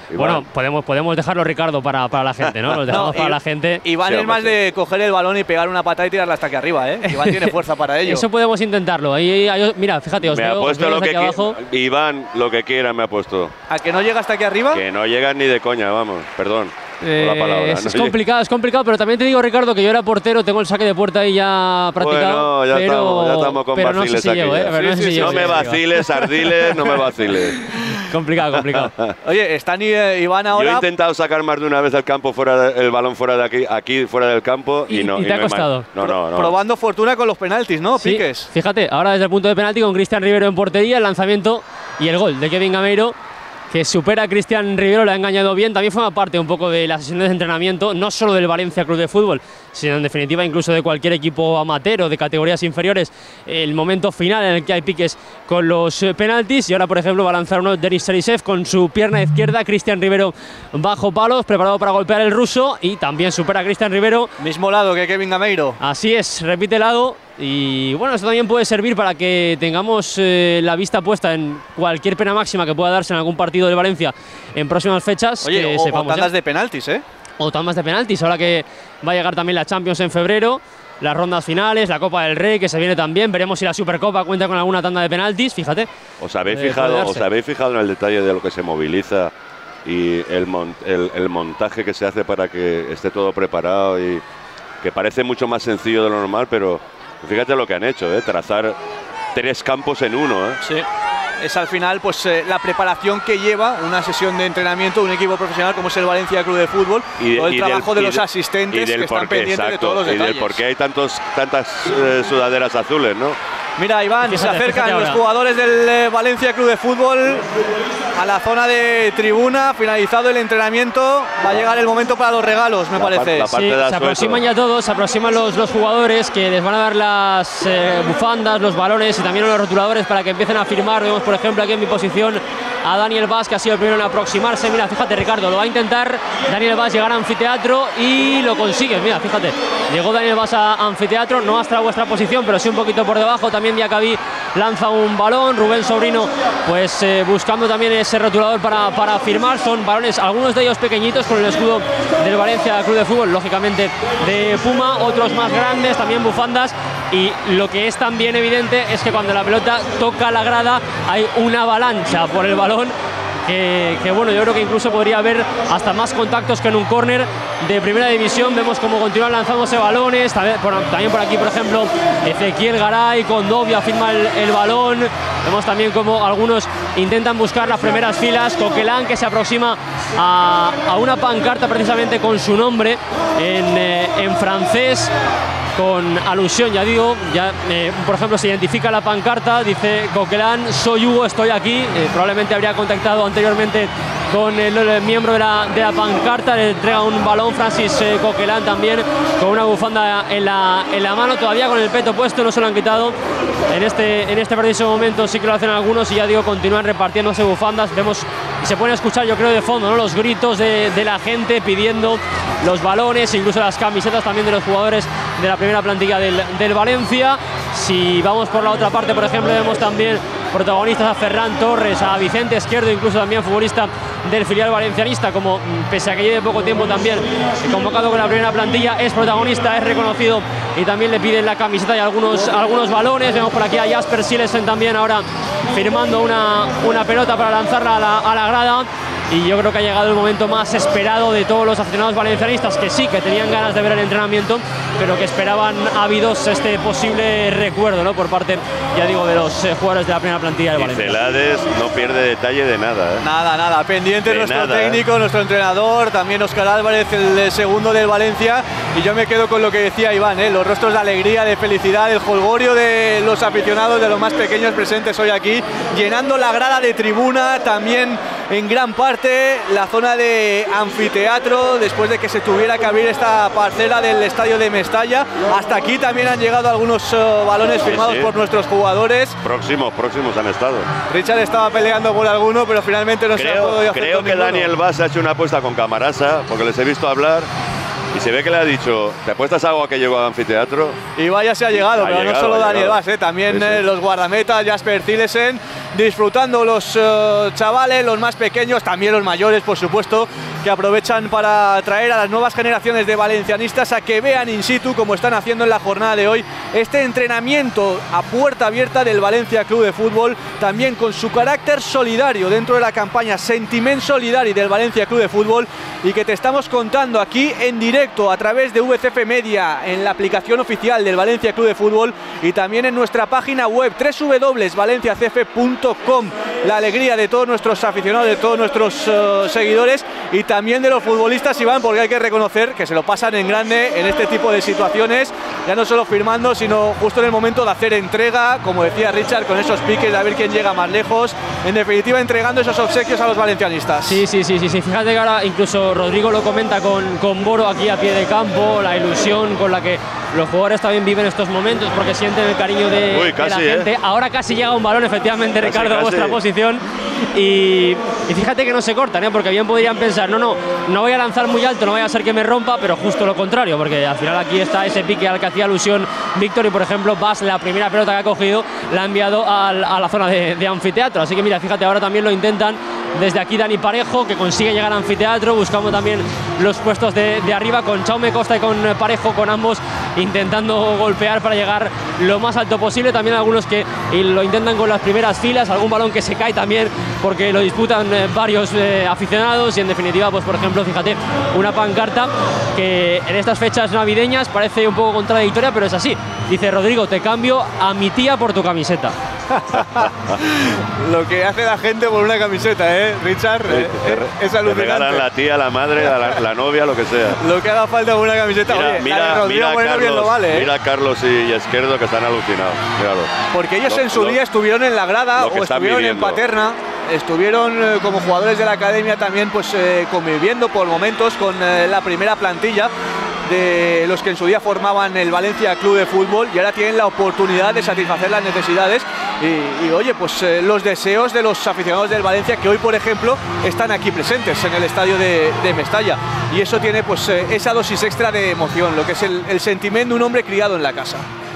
Iván. Bueno, podemos, podemos dejarlo, Ricardo, para, para la gente, ¿no? Los dejamos No, para y- la gente. Iván Sí, es hombre, más sí. de coger el balón y pegar una patada y tirarla hasta aquí arriba, ¿eh? Iván tiene fuerza para ello. Eso podemos intentarlo. Ahí, ahí- mira, fíjate, os Me ha veo, os puesto veo lo desde que aquí abajo. quiera. Iván, lo que quiera me ha puesto. ¿A que no llega hasta aquí arriba? Que no llegan ni de coña, vamos. Perdón. por Eh, la palabra. es, No es llega- complicado, es complicado, pero también te digo, Ricardo, que yo era portero, tengo el saque de puerta ahí ya practicado. Bueno, ya pero, estamos, ya estamos con pero no sé vaciles si aquí llego, ya. ¿eh? Pero no Sí, sé sí, si sí, llego, No me si llego. vaciles, Ardiles, no me vaciles. Complicado, complicado. Oye, están eh, Iván Yo he ahora. intentado sacar más de una vez el campo fuera de- el balón fuera de aquí, aquí fuera del campo y, Y- no. y te ha no he costado. ma- No, no, no. Probando fortuna con los penaltis, ¿no? Sí, Piques. fíjate, ahora desde el punto de penalti con Cristian Rivero en portería, el lanzamiento y el gol de Kevin Gameiro, que supera a Cristian Rivero, le ha engañado bien. También forma parte un poco de las sesiones de entrenamiento, no solo del Valencia Club de Fútbol, sino en definitiva incluso de cualquier equipo amateur o de categorías inferiores. El momento final en el que hay piques con los eh, penaltis. Y ahora, por ejemplo, va a lanzar uno Denis Serisev con su pierna izquierda. Cristian Rivero bajo palos, preparado para golpear el ruso. Y también supera a Cristian Rivero. Mismo lado que Kevin Gameiro. Así es, repite lado. Y bueno, esto también puede servir para que tengamos eh, la vista puesta en cualquier pena máxima que pueda darse en algún partido del Valencia en próximas fechas. Oye, que o, o sepamos ya. tandas de penaltis, ¿eh? O tandas de penaltis, ahora que va a llegar también la Champions en febrero, las rondas finales, la Copa del Rey que se viene también. Veremos si la Supercopa cuenta con alguna tanda de penaltis, fíjate. ¿Os habéis, Eh, fijado, puede ¿Os darse. habéis fijado en el detalle de lo que se moviliza y el, mon- el, el montaje que se hace para que esté todo preparado? Y que parece mucho más sencillo de lo normal, pero fíjate lo que han hecho, ¿eh? Trazar tres campos en uno, ¿eh? Sí. Es al final pues eh, la preparación que lleva una sesión de entrenamiento de un equipo profesional como es el Valencia Club de Fútbol, Y, todo el y trabajo del- de y los de- asistentes y del que están porqué, pendientes de exacto, todos los y detalles. del por qué hay tantos, tantas eh, sudaderas azules, ¿no? Mira, Iván, Fíjate, se acercan fíjate los ahora. jugadores del eh, Valencia Club de Fútbol a la zona de tribuna, finalizado el entrenamiento, va a llegar el momento para los regalos, me La par- parece. la parte Sí, de se asueto. aproximan ya todos, se aproximan los, los jugadores que les van a dar las eh, bufandas, los balones y también los rotuladores para que empiecen a firmar. Vemos, por ejemplo, aquí en mi posición a Daniel Vaz, que ha sido el primero en aproximarse. Mira, fíjate, Ricardo, lo va a intentar Daniel Vaz llegar a anfiteatro y lo consigue. Mira, fíjate, llegó Daniel Vaz a anfiteatro, no hasta vuestra posición, pero sí un poquito por debajo. También Diacabí lanza un balón, Rubén Sobrino pues eh, buscando también ese rotulador para, para firmar. Son balones, algunos de ellos pequeñitos con el escudo del Valencia Club de Fútbol, lógicamente de Puma, otros más grandes, también bufandas. Y lo que es también evidente es que cuando la pelota toca la grada hay una avalancha por el balón. Que, que bueno, yo creo que incluso podría haber hasta más contactos que en un córner de primera división. Vemos cómo continúan lanzándose balones, también por, también por aquí, por ejemplo, Ezequiel Garay con Dobia firma el, el balón. Vemos también cómo algunos intentan buscar las primeras filas. Coquelin, que se aproxima a, a una pancarta precisamente con su nombre en, eh, en francés, con alusión, ya digo, ya eh, por ejemplo se identifica la pancarta, dice Coquelin, soy Hugo, estoy aquí. Eh, probablemente habría contactado anteriormente con el, el miembro de la, de la pancarta, le entrega un balón Francis eh, Coquelin también con una bufanda en la, en la mano, todavía con el peto puesto, no se lo han quitado. En este, en este preciso momento sí que lo hacen algunos y ya digo, continúan repartiéndose bufandas. Vemos y se pueden escuchar, yo creo, de fondo, ¿no?, los gritos de, de la gente pidiendo los balones, incluso las camisetas también de los jugadores de la primera plantilla del, del Valencia. Si vamos por la otra parte, por ejemplo, vemos también protagonistas a Ferran Torres, a Vicente Izquierdo, incluso también futbolista del filial valencianista, como pese a que lleve poco tiempo también convocado con la primera plantilla, es protagonista, es reconocido y también le piden la camiseta y algunos, algunos balones. Vemos por aquí a Jasper Silesen también ahora firmando una, una pelota para lanzarla a la, a la grada. Y yo creo que ha llegado el momento más esperado de todos los aficionados valencianistas, que sí, que tenían ganas de ver el entrenamiento, pero que esperaban ávidos este posible recuerdo, ¿no?, por parte, ya digo, de los eh, jugadores de la primera plantilla del Y Valencia. Celades no pierde detalle de nada, ¿eh? Nada, nada, pendiente De nuestro nada, técnico, ¿eh? nuestro entrenador, también Óscar Álvarez, el segundo del Valencia, y yo me quedo con lo que decía Iván, ¿eh? Los rostros de alegría, de felicidad, el jolgorio de los aficionados, de los más pequeños presentes hoy aquí, llenando la grada de tribuna, también en gran parte la zona de anfiteatro, después de que se tuviera que abrir esta parcela del estadio de Mestalla. Hasta aquí también han llegado algunos uh, balones Sí, firmados sí. por nuestros jugadores. Próximos, próximos han estado. Richard estaba peleando por alguno, pero finalmente no se ha Creo, podido hacer creo con que ninguno. Daniel Vaz ha hecho una apuesta con Camarasa, porque les he visto hablar y se ve que le ha dicho, ¿te apuestas algo a que llegó al anfiteatro? Y vaya se ha llegado, ha pero llegado, no solo Daniel Vaz, Vaz, ¿eh? También sí, sí. Eh, los guardametas, Jasper Cillesen, disfrutando los uh, chavales, los más pequeños, también los mayores, por supuesto, que aprovechan para traer a las nuevas generaciones de valencianistas a que vean in situ, como están haciendo en la jornada de hoy, este entrenamiento a puerta abierta del Valencia Club de Fútbol, también con su carácter solidario dentro de la campaña Sentiment Solidari del Valencia Club de Fútbol, y que te estamos contando aquí en directo a través de V C F Media, en la aplicación oficial del Valencia Club de Fútbol y también en nuestra página web doble u doble u doble u punto valencia c f punto com. La alegría de todos nuestros aficionados, de todos nuestros uh, seguidores y también de los futbolistas, Iván, porque hay que reconocer que se lo pasan en grande en este tipo de situaciones, ya no solo firmando, sino justo en el momento de hacer entrega, como decía Richard, con esos piques de a ver quién llega más lejos, en definitiva entregando esos obsequios a los valencianistas. Sí, sí, sí, sí, sí. Fíjate que ahora incluso Rodrigo lo comenta con, con Boro aquí a pie de campo, la ilusión con la que los jugadores también viven estos momentos porque sienten el cariño de, Uy, casi, de la gente. ¿eh? Ahora casi llega un balón, efectivamente, Casi, Ricardo, a casi. vuestra posición. Y, y fíjate que no se cortan, ¿eh? Porque bien podrían pensar, no, no, no voy a lanzar muy alto, no vaya a ser que me rompa, pero justo lo contrario, porque al final aquí está ese pique al que hacía alusión Víctor y, por ejemplo, Vaz, la primera pelota que ha cogido, la ha enviado al, a la zona de, de anfiteatro. Así que mira, fíjate, ahora también lo intentan desde aquí Dani Parejo, que consigue llegar al anfiteatro, buscando también los puestos de, de arriba con Jaume Costa y con Parejo, con ambos intentando golpear para llegar lo más alto posible. También algunos que y lo intentan con las primeras filas, algún balón que se cae también porque lo disputan eh, varios eh, aficionados y en definitiva, pues por ejemplo, fíjate, una pancarta que en estas fechas navideñas parece un poco contradictoria, pero es así. Dice: Rodrigo, te cambio a mi tía por tu camiseta. Lo que hace la gente por una camiseta, ¿eh, Richard? Eh, eh, es Te alucinante. regalan la tía, la madre, la, la novia, lo que sea. Lo que haga falta por una camiseta. Mira, Oye, mira, la de Rodrigo mira, Moreno bien Carlos, lo vale, ¿eh? mira a Carlos y, y Esquerdo, que están alucinados. Míralo. Porque ellos Lo- en su lo- día estuvieron en la grada lo que o están estuvieron viviendo. en Paterna, estuvieron eh, como jugadores de la academia también, pues eh, conviviendo por momentos con eh, la primera plantilla de los que en su día formaban el Valencia Club de Fútbol, y ahora tienen la oportunidad de satisfacer las necesidades y, y oye, pues eh, los deseos de los aficionados del Valencia, que hoy, por ejemplo, están aquí presentes en el estadio de, de Mestalla, y eso tiene pues eh, esa dosis extra de emoción, lo que es el, el sentimiento de un hombre criado en la casa.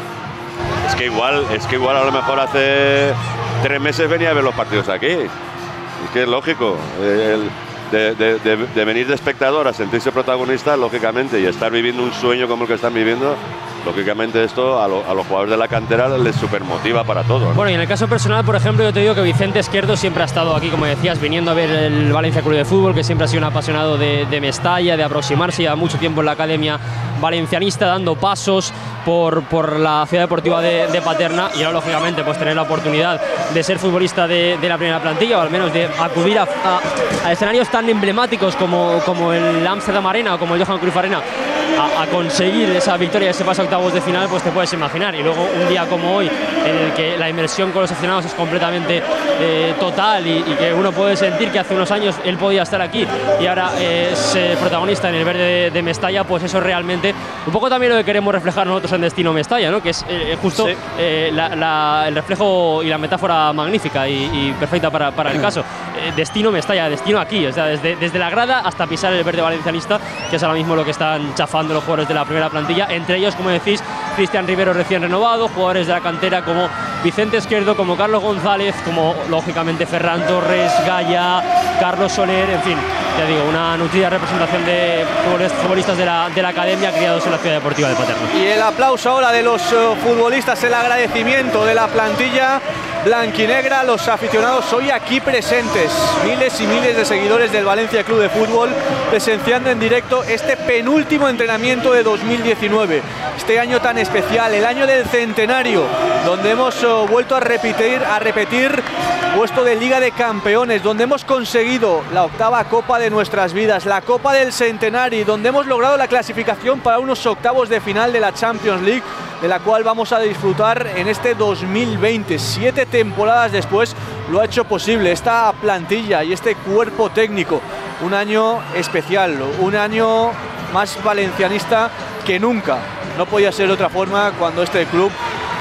Es que igual, es que igual a lo mejor hace tres meses venía a ver los partidos aquí. Es que es lógico. El, de, de, de, de venir de espectador a sentirse protagonista, lógicamente, y estar viviendo un sueño como el que están viviendo, lógicamente esto a, lo, a los jugadores de la cantera les supermotiva para todo, ¿no? Bueno, y en el caso personal, por ejemplo, yo te digo que Vicente Esquerdo siempre ha estado aquí, como decías, viniendo a ver el Valencia Club de Fútbol, que siempre ha sido un apasionado de, de Mestalla, de aproximarse ya mucho tiempo en la academia valencianista, dando pasos por, por la ciudad deportiva de, de Paterna, y ahora, lógicamente, pues tener la oportunidad de ser futbolista de, de la primera plantilla, o al menos de acudir a, a, a escenarios tan emblemáticos como, como el Amsterdam Arena o como el Johan Cruyff Arena, a, a conseguir esa victoria, ese paso a octavos de final, pues te puedes imaginar. Y luego un día como hoy, en el que la inmersión con los aficionados es completamente eh, total, y, y que uno puede sentir que hace unos años él podía estar aquí y ahora eh, es eh, protagonista en el verde de, de Mestalla, pues eso es realmente un poco también lo que queremos reflejar nosotros en Destino Mestalla, ¿no? Que es eh, justo Sí. eh, la, la, el reflejo y la metáfora magnífica y, y perfecta para, para el caso. Eh, destino Mestalla, destino aquí, o sea, desde, desde la grada hasta pisar el verde valencianista, que es ahora mismo lo que están chafando los jugadores de la primera plantilla, entre ellos, como decís, Cristian Rivero recién renovado, jugadores de la cantera como Vicente Esquerdo, como Carlos González, como lógicamente Ferran Torres, Gaya, Carlos Soler, en fin, ya digo, una nutrida representación de futbolistas de la, de la academia criados en la ciudad deportiva de Paterna. Y el aplauso ahora de los uh, futbolistas, el agradecimiento de la plantilla blanquinegra, los aficionados hoy aquí presentes, miles y miles de seguidores del Valencia Club de Fútbol presenciando en directo este penúltimo entrenamiento de dos mil diecinueve, este año tan especial, el año del centenario, donde hemos uh, vuelto a repetir, a repetir puesto de Liga de Campeones, donde hemos conseguido la octava Copa de nuestras vidas, la Copa del Centenario, donde hemos logrado la clasificación para unos octavos de final de la Champions League, de la cual vamos a disfrutar en este dos mil veinte. Siete temporadas después lo ha hecho posible esta plantilla y este cuerpo técnico. Un año especial, un año más valencianista que nunca. No podía ser de otra forma cuando este club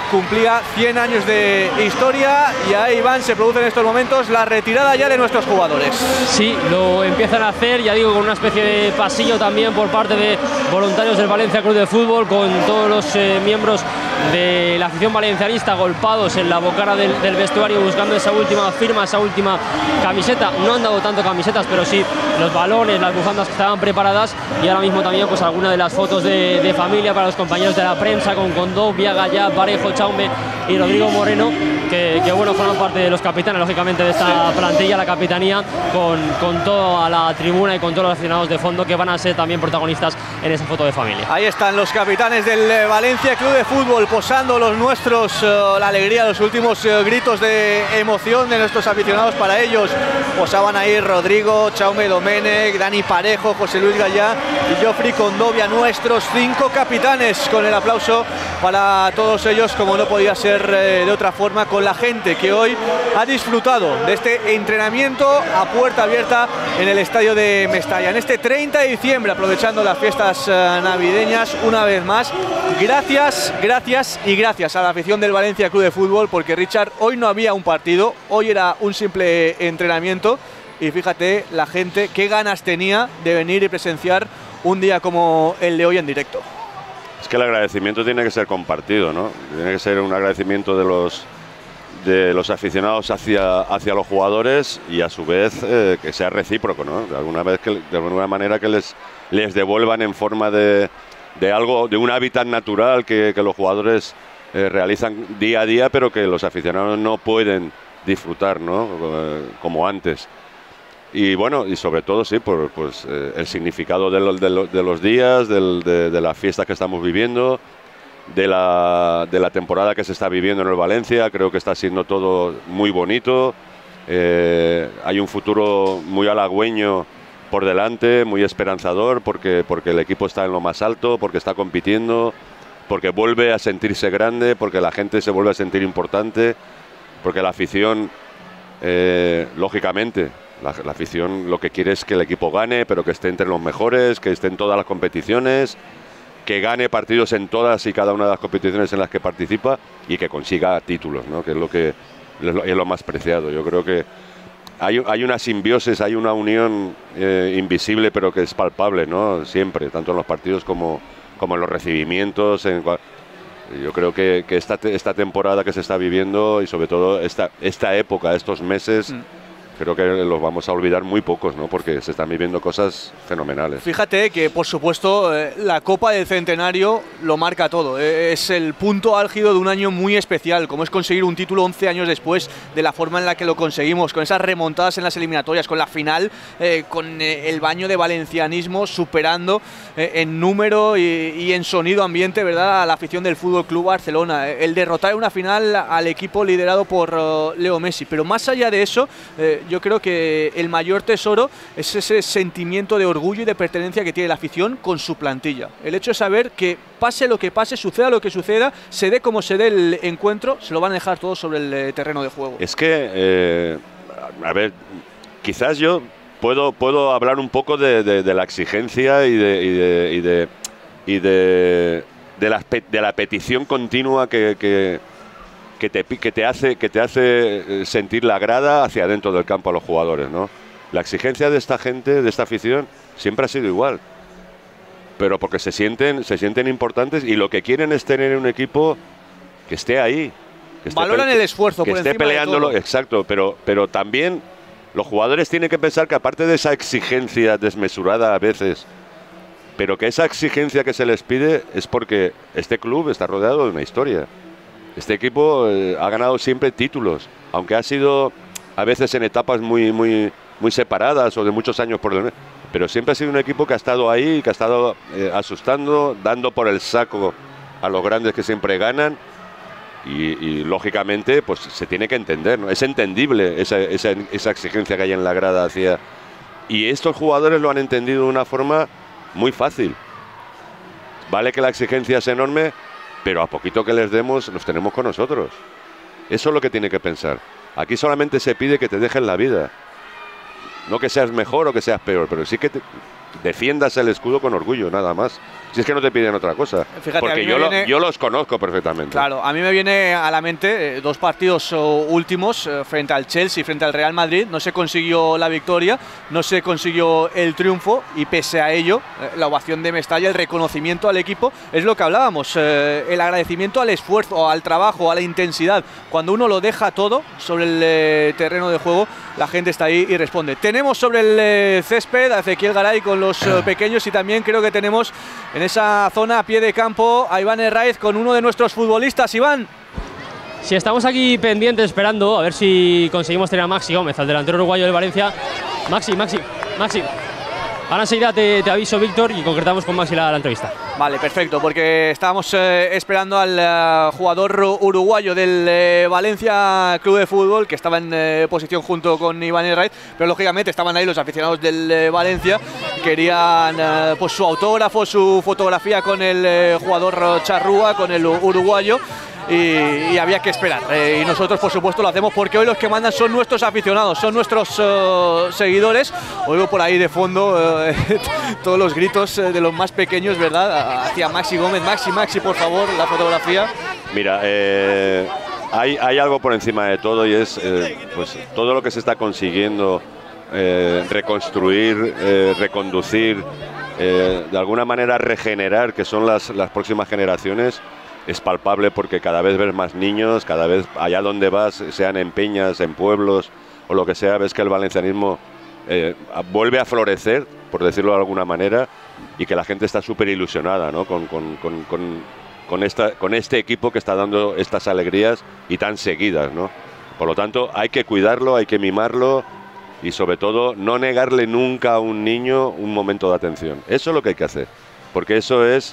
cumplía cien años de historia y ahí van, se produce en estos momentos la retirada ya de nuestros jugadores. Sí, lo empiezan a hacer, ya digo, con una especie de pasillo también por parte de voluntarios del Valencia Club de Fútbol, con todos los eh, miembros de la afición valencianista agolpados en la bocara del, del vestuario buscando esa última firma, esa última camiseta. No han dado tanto camisetas, pero sí los balones, las bufandas que estaban preparadas, y ahora mismo también pues alguna de las fotos de, de familia para los compañeros de la prensa, con Condovia, Gallá, Parejo, Chaume y Rodrigo Moreno, que, que bueno, forman parte de los capitanes, lógicamente, de esta plantilla, la capitanía, con, con toda la tribuna y con todos los aficionados de fondo que van a ser también protagonistas en esa foto de familia. Ahí están los capitanes del Valencia Club de Fútbol, posando los nuestros, uh, la alegría, los últimos uh, gritos de emoción de nuestros aficionados para ellos. Posaban ahí Rodrigo, Chaume Domenech, Dani Parejo, José Luis Gallá y Jofri Condovia, nuestros cinco capitanes, con el aplauso para todos ellos, como no podía ser eh, de otra forma, con la gente que hoy ha disfrutado de este entrenamiento a puerta abierta en el estadio de Mestalla, en este treinta de diciembre, aprovechando las fiestas uh, navideñas una vez más. Gracias, gracias y gracias a la afición del Valencia Club de Fútbol, porque, Richard, hoy no había un partido, hoy era un simple entrenamiento, y fíjate la gente qué ganas tenía de venir y presenciar un día como el de hoy en directo. Es que el agradecimiento tiene que ser compartido, ¿no? Tiene que ser un agradecimiento de los de los aficionados hacia, hacia los jugadores, y a su vez eh, que sea recíproco, ¿no? De alguna vez que, de alguna manera que les, les devuelvan en forma de, de algo, de un hábitat natural que, que los jugadores eh, realizan día a día, pero que los aficionados no pueden disfrutar, ¿no? Como antes. Y bueno, y sobre todo, sí, por pues, eh, el significado de, lo, de, lo, de los días, del, de, de las fiestas que estamos viviendo, de la, de la temporada que se está viviendo en el Valencia. Creo que está siendo todo muy bonito. Eh, hay un futuro muy halagüeño por delante, muy esperanzador, porque, porque el equipo está en lo más alto, porque está compitiendo, porque vuelve a sentirse grande, porque la gente se vuelve a sentir importante, porque la afición, eh, lógicamente, La, la afición lo que quiere es que el equipo gane, pero que esté entre los mejores, que esté en todas las competiciones, que gane partidos en todas y cada una de las competiciones en las que participa, y que consiga títulos, ¿no? Que es lo que es lo, es lo más preciado. Yo creo que hay, hay una simbiosis, hay una unión eh, invisible, pero que es palpable, ¿no? Siempre, tanto en los partidos como, como en los recibimientos. En, yo creo que, que esta, esta temporada que se está viviendo, y sobre todo esta, esta época, estos meses, mm. creo que los vamos a olvidar muy pocos, ¿no? Porque se están viviendo cosas fenomenales. Fíjate que, por supuesto, eh, la Copa del Centenario lo marca todo. Eh, es el punto álgido de un año muy especial, como es conseguir un título once años después, de la forma en la que lo conseguimos, con esas remontadas en las eliminatorias, con la final, eh, con eh, el baño de valencianismo superando eh, en número y, y en sonido ambiente, ¿verdad?, a la afición del Fútbol Club Barcelona. Eh, el derrotar en una final al equipo liderado por uh, Leo Messi. Pero más allá de eso, eh, yo creo que el mayor tesoro es ese sentimiento de orgullo y de pertenencia que tiene la afición con su plantilla. El hecho de saber que, pase lo que pase, suceda lo que suceda, se dé como se dé el encuentro, se lo van a dejar todo sobre el eh, terreno de juego. Es que, eh, a ver, quizás yo puedo, puedo hablar un poco de, de, de la exigencia y de, y de, y de, y de, de, la, de la petición continua que... que Que te, que, te hace, que te hace sentir la grada hacia dentro del campo a los jugadores, ¿no? La exigencia de esta gente, de esta afición, siempre ha sido igual. Pero porque se sienten, se sienten importantes, y lo que quieren es tener un equipo que esté ahí. Que esté Valoran el esfuerzo que por esté encima peleándolo, de todo. Exacto, pero, pero también los jugadores tienen que pensar que, aparte de esa exigencia desmesurada a veces, pero que esa exigencia que se les pide es porque este club está rodeado de una historia. Este equipo eh, ha ganado siempre títulos, aunque ha sido a veces en etapas muy, muy, muy separadas o de muchos años por el... Pero siempre ha sido un equipo que ha estado ahí, que ha estado eh, asustando, dando por el saco a los grandes que siempre ganan. Y, y lógicamente pues se tiene que entender, ¿no? Es entendible esa, esa, esa exigencia que hay en la grada hacia... Y estos jugadores lo han entendido de una forma muy fácil. Vale que la exigencia es enorme, pero a poquito que les demos, los tenemos con nosotros. Eso es lo que tiene que pensar. Aquí solamente se pide que te dejen la vida. No que seas mejor o que seas peor, pero sí que te, defiendas el escudo con orgullo, nada más. Si es que no te piden otra cosa. Fíjate, porque yo, viene, lo, yo los conozco perfectamente. Claro, a mí me viene a la mente eh, dos partidos oh, últimos eh, frente al Chelsea, frente al Real Madrid. No se consiguió la victoria, no se consiguió el triunfo y pese a ello, eh, la ovación de Mestalla, el reconocimiento al equipo, es lo que hablábamos, eh, el agradecimiento al esfuerzo, al trabajo, a la intensidad. Cuando uno lo deja todo sobre el eh, terreno de juego, la gente está ahí y responde. Tenemos sobre el eh, césped a Ezequiel Garay con los eh, pequeños y también creo que tenemos en esa zona a pie de campo a Iván Herraiz con uno de nuestros futbolistas. Iván. Sí, estamos aquí pendientes esperando a ver si conseguimos tener a Maxi Gómez, al delantero uruguayo del Valencia. Maxi, Maxi, Maxi. Ahora enseguida te, te aviso, Víctor, y concretamos con Maxi la, la entrevista. Vale, perfecto, porque estábamos eh, esperando al eh, jugador uruguayo del eh, Valencia Club de Fútbol, que estaba en eh, posición junto con Iván Herraiz, pero lógicamente estaban ahí los aficionados del eh, Valencia, querían eh, pues su autógrafo, su fotografía con el eh, jugador Charrúa, con el uruguayo. Y, y había que esperar, eh, y nosotros por supuesto lo hacemos porque hoy los que mandan son nuestros aficionados, son nuestros uh, seguidores. Oigo por ahí de fondo uh, todos los gritos uh, de los más pequeños, ¿verdad? Hacia Maxi Gómez. Maxi, Maxi, por favor, la fotografía. Mira, eh, hay, hay algo por encima de todo y es eh, pues, todo lo que se está consiguiendo eh, reconstruir, eh, reconducir, eh, de alguna manera regenerar, que son las, las próximas generaciones. Es palpable porque cada vez ves más niños, cada vez allá donde vas, sean en peñas, en pueblos o lo que sea, ves que el valencianismo eh, vuelve a florecer, por decirlo de alguna manera, y que la gente está súper ilusionada, ¿no? con, con, con, con, con, esta, con este equipo que está dando estas alegrías y tan seguidas, ¿no? Por lo tanto, hay que cuidarlo, hay que mimarlo y sobre todo no negarle nunca a un niño un momento de atención. Eso es lo que hay que hacer, porque eso es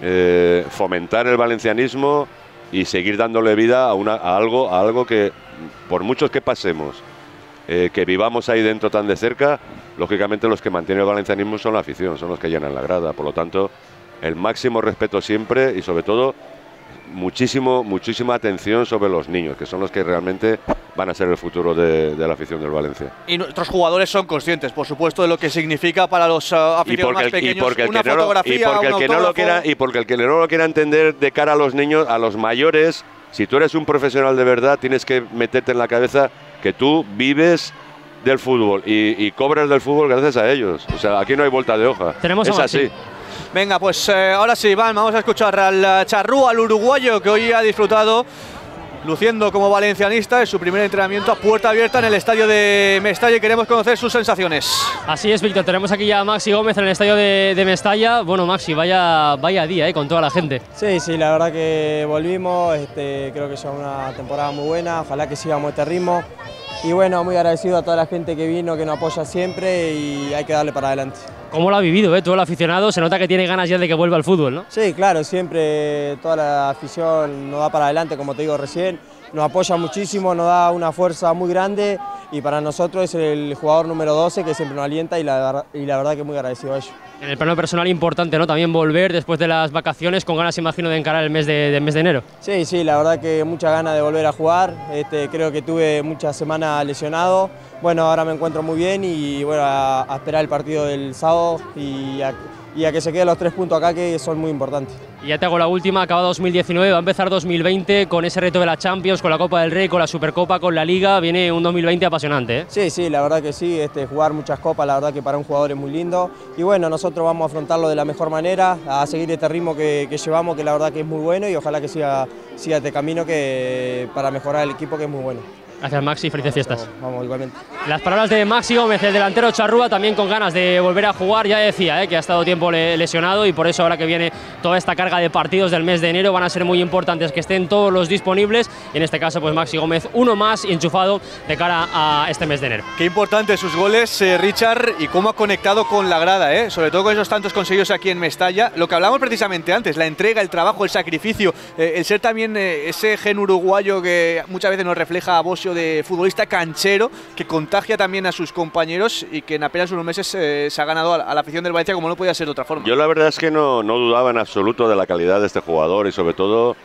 Eh, fomentar el valencianismo y seguir dándole vida a, una, a, algo, a algo que, por muchos que pasemos, eh, que vivamos ahí dentro tan de cerca, lógicamente los que mantienen el valencianismo son la afición, son los que llenan la grada. Por lo tanto, el máximo respeto siempre y sobre todo muchísimo, muchísima atención sobre los niños, que son los que realmente van a ser el futuro de, de la afición del Valencia. Y nuestros jugadores son conscientes, por supuesto, de lo que significa para los uh, aficionados más pequeños una fotografía, un autógrafo. Y porque el que no lo quiera entender de cara a los niños, a los mayores, si tú eres un profesional de verdad, tienes que meterte en la cabeza que tú vives del fútbol y, y cobras del fútbol gracias a ellos. O sea, aquí no hay vuelta de hoja. Tenemos es así. Venga, pues eh, ahora sí, Iván, vamos a escuchar al Charrúa, al uruguayo, que hoy ha disfrutado, luciendo como valencianista, en su primer entrenamiento a puerta abierta en el estadio de Mestalla, y queremos conocer sus sensaciones. Así es, Víctor, tenemos aquí ya a Maxi Gómez en el estadio de, de Mestalla. Bueno, Maxi, vaya, vaya día, eh, con toda la gente. Sí, sí, la verdad que volvimos, este, creo que ya una temporada muy buena, ojalá que sigamos este ritmo. Y bueno, muy agradecido a toda la gente que vino, que nos apoya siempre y hay que darle para adelante. ¿Cómo lo ha vivido, eh? Todo el aficionado, se nota que tiene ganas ya de que vuelva al fútbol, ¿no? Sí, claro, siempre toda la afición nos da para adelante, como te digo recién, nos apoya muchísimo, nos da una fuerza muy grande y para nosotros es el jugador número doce que siempre nos alienta y la, y la verdad que muy agradecido a ellos. En el plano personal importante, ¿no? También volver después de las vacaciones con ganas, imagino, de encarar el mes de, de, mes de enero. Sí, sí, la verdad que muchas ganas de volver a jugar, este, creo que tuve muchas semanas lesionado, bueno, ahora me encuentro muy bien y bueno, a, a esperar el partido del sábado y a, y a que se queden los tres puntos acá que son muy importantes. Y ya te hago la última, acaba dos mil diecinueve, va a empezar dos mil veinte con ese reto de la Champions, con la Copa del Rey, con la Supercopa, con la Liga, viene un dos mil veinte apasionante, ¿eh? Sí, sí, la verdad que sí, este, jugar muchas copas, la verdad que para un jugador es muy lindo y bueno, nosotros vamos a afrontarlo de la mejor manera, a seguir este ritmo que, que llevamos, que la verdad que es muy bueno y ojalá que siga, siga este camino que, para mejorar el equipo que es muy bueno. Gracias, Maxi, felices fiestas. Vamos, vamos, igualmente. Las palabras de Maxi Gómez, el delantero Charrúa, también con ganas de volver a jugar. Ya decía eh, que ha estado tiempo lesionado y por eso ahora que viene toda esta carga de partidos del mes de enero van a ser muy importantes que estén todos los disponibles y en este caso pues Maxi Gómez uno más y enchufado de cara a este mes de enero. Qué importantes sus goles, eh, Richard, y cómo ha conectado con la grada, eh, sobre todo con esos tantos conseguidos aquí en Mestalla. Lo que hablamos precisamente antes, la entrega, el trabajo, el sacrificio, eh, el ser también eh, ese gen uruguayo que muchas veces nos refleja a Bosio de futbolista canchero que contagia también a sus compañeros y que en apenas unos meses eh, se ha ganado a la afición del Valencia como no podía ser de otra forma. Yo la verdad es que no, no dudaba en absoluto de la calidad de este jugador y sobre todo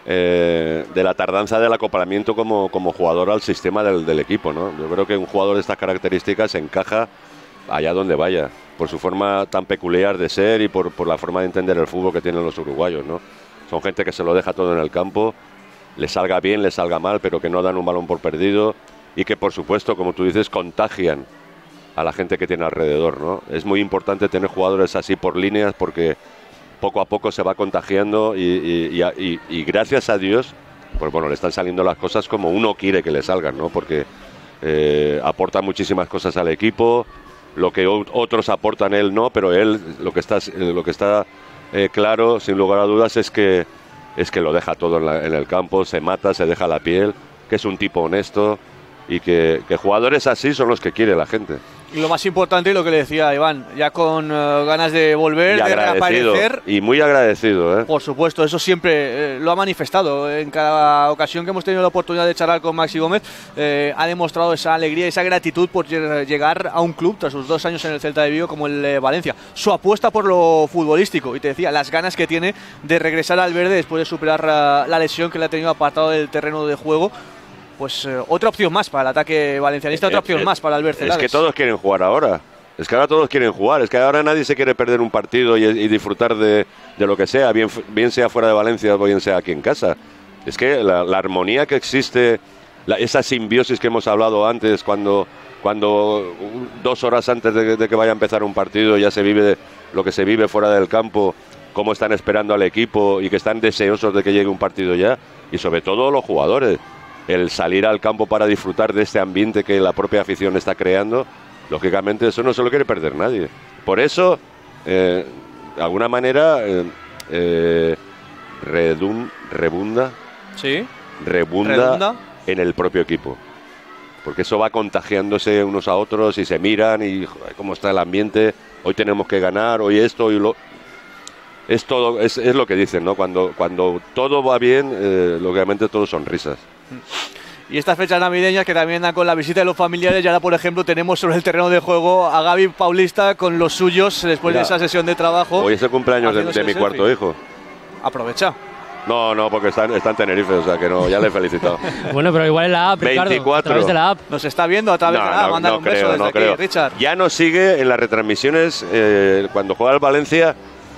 eh, de la tardanza del acoplamiento como, como jugador al sistema del, del equipo, ¿no? Yo creo que un jugador de estas características encaja allá donde vaya. por su forma tan peculiar de ser y por, por la forma de entender el fútbol que tienen los uruguayos, ¿no? Son gente que se lo deja todo en el campo, le salga bien, le salga mal, pero que no dan un balón por perdido y que, por supuesto, como tú dices, contagian a la gente que tiene alrededor, ¿no? Es muy importante tener jugadores así por líneas porque poco a poco se va contagiando y, y, y, y, y gracias a Dios, pues bueno, le están saliendo las cosas como uno quiere que le salgan, ¿no? Porque eh, aporta muchísimas cosas al equipo, lo que otros aportan él no, pero él lo que está, lo que está eh, claro, sin lugar a dudas, es que es que lo deja todo en, la, en el campo, se mata, se deja la piel, que es un tipo honesto y que, que jugadores así son los que quiere la gente. Y lo más importante, y lo que le decía Iván, ya con uh, ganas de volver, de reaparecer. Y muy agradecido, ¿eh? Por supuesto, eso siempre eh, lo ha manifestado. En cada ocasión que hemos tenido la oportunidad de charlar con Maxi Gómez, eh, ha demostrado esa alegría, esa gratitud por llegar a un club tras sus dos años en el Celta de Vigo como el eh, Valencia. Su apuesta por lo futbolístico, y te decía, las ganas que tiene de regresar al verde después de superar uh, la lesión que le ha tenido apartado del terreno de juego. Pues eh, otra opción más para el ataque valencianista, otra opción eh, más para Albert Celades. Es que todos quieren jugar ahora. Es que ahora todos quieren jugar. Es que ahora nadie se quiere perder un partido y, y disfrutar de, de lo que sea, bien, bien sea fuera de Valencia o bien sea aquí en casa. Es que la, la armonía que existe, la, esa simbiosis que hemos hablado antes, cuando, cuando dos horas antes de, de que vaya a empezar un partido ya se vive lo que se vive fuera del campo, cómo están esperando al equipo y que están deseosos de que llegue un partido ya, y sobre todo los jugadores. El salir al campo para disfrutar de este ambiente que la propia afición está creando, lógicamente eso no se lo quiere perder nadie. Por eso, eh, de alguna manera, eh, eh, redun, rebunda, ¿Sí? rebunda, rebunda en el propio equipo. Porque eso va contagiándose unos a otros y se miran y joder, cómo está el ambiente, hoy tenemos que ganar, hoy esto, hoy lo... Es todo, es, es lo que dicen, ¿no? Cuando, cuando todo va bien, eh, lógicamente todo son risas. Y estas fechas navideñas que también dan con la visita de los familiares, y ahora por ejemplo tenemos sobre el terreno de juego a Gaby Paulista con los suyos después Mira, de esa sesión de trabajo. Hoy es el cumpleaños de, de mi cuarto hijo. Aprovecha. No, no, porque está, está en Tenerife, o sea que no, ya le he felicitado. Bueno, pero igual en la app, Ricardo, veinticuatro. a través de la app. Nos está viendo a través no, de la app, no, mandar no un creo, beso desde no aquí, creo. Richard. Ya nos sigue en las retransmisiones, eh, cuando juega el Valencia.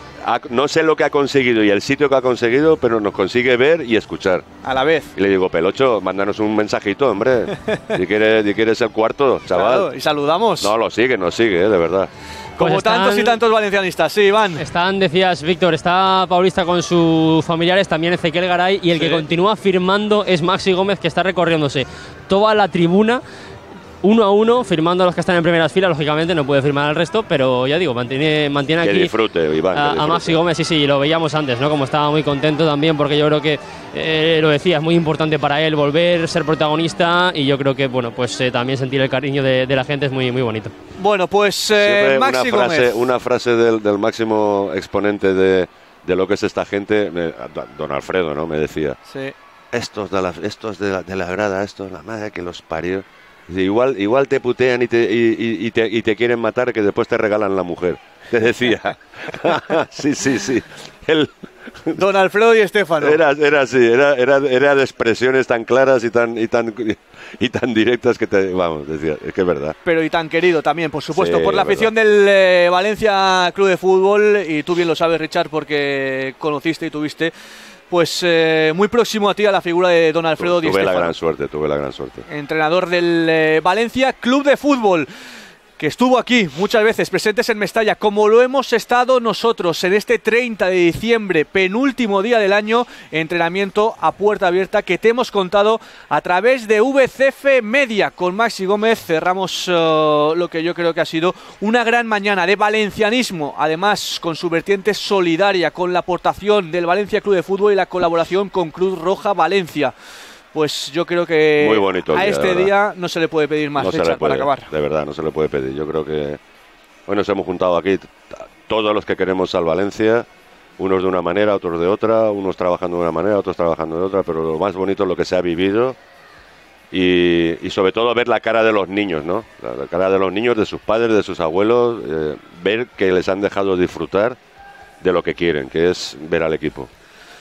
No sé lo que ha conseguido y el sitio que ha conseguido, pero nos consigue ver y escuchar. A la vez. Y le digo, Pelocho, mándanos un mensajito, hombre. Si quieres, si quieres el cuarto, chaval. Claro, y saludamos. No, lo sigue, nos sigue, eh, de verdad. Como pues están, tantos y tantos valencianistas, sí, Iván. Están, decías, Víctor, está Paulista con sus familiares, también Ezequiel Garay, y el sí. que continúa firmando es Maxi Gómez, que está recorriéndose toda la tribuna, uno a uno, firmando a los que están en primeras filas. Lógicamente no puede firmar al resto, pero ya digo, mantiene, mantiene que aquí disfrute, Iván, a, que disfrute. a Maxi Gómez. Sí, sí, lo veíamos antes, ¿no? Como estaba muy contento también, porque yo creo que, eh, lo decía, es muy importante para él volver, ser protagonista, y yo creo que, bueno, pues eh, también sentir el cariño de, de la gente es muy, muy bonito. Bueno, pues eh, Maxi una frase, Gómez. Una frase del, del máximo exponente de, de lo que es esta gente, me, don Alfredo, ¿no? Me decía, sí. estos, de la, estos de, la, de la grada, estos, la madre que los parió. Igual, igual te putean y te, y, y, y, te, y te quieren matar, que después te regalan la mujer. Te decía. sí, sí, sí. El... Don Alfredo y Estefano. Era, era así, era, era, era de expresiones tan claras y tan, y tan, y tan directas que te, vamos, decía, es que es verdad. Pero y tan querido también, por supuesto, sí, por la afición verdad. del eh, Valencia Club de Fútbol, y tú bien lo sabes, Richard, porque conociste y tuviste. Pues eh, muy próximo a ti a la figura de don Alfredo Di Stéfano. Tuve la gran suerte, tuve la gran suerte. Entrenador del eh, Valencia Club de Fútbol, que estuvo aquí muchas veces presentes en Mestalla, como lo hemos estado nosotros en este treinta de diciembre, penúltimo día del año, entrenamiento a puerta abierta que te hemos contado a través de V C F Media. Con Maxi Gómez cerramos uh, lo que yo creo que ha sido una gran mañana de valencianismo, además con su vertiente solidaria, con la aportación del Valencia Club de Fútbol y la colaboración con Cruz Roja Valencia. Pues yo creo que muy bonito a día, este día no se le puede pedir más, no Richard, se le puede, para acabar. De verdad, no se le puede pedir. Yo creo que hoy nos hemos juntado aquí todos los que queremos al Valencia, unos de una manera, otros de otra, unos trabajando de una manera, otros trabajando de otra, pero lo más bonito es lo que se ha vivido y, y sobre todo ver la cara de los niños, ¿no? La, la cara de los niños, de sus padres, de sus abuelos, eh, ver que les han dejado disfrutar de lo que quieren, que es ver al equipo.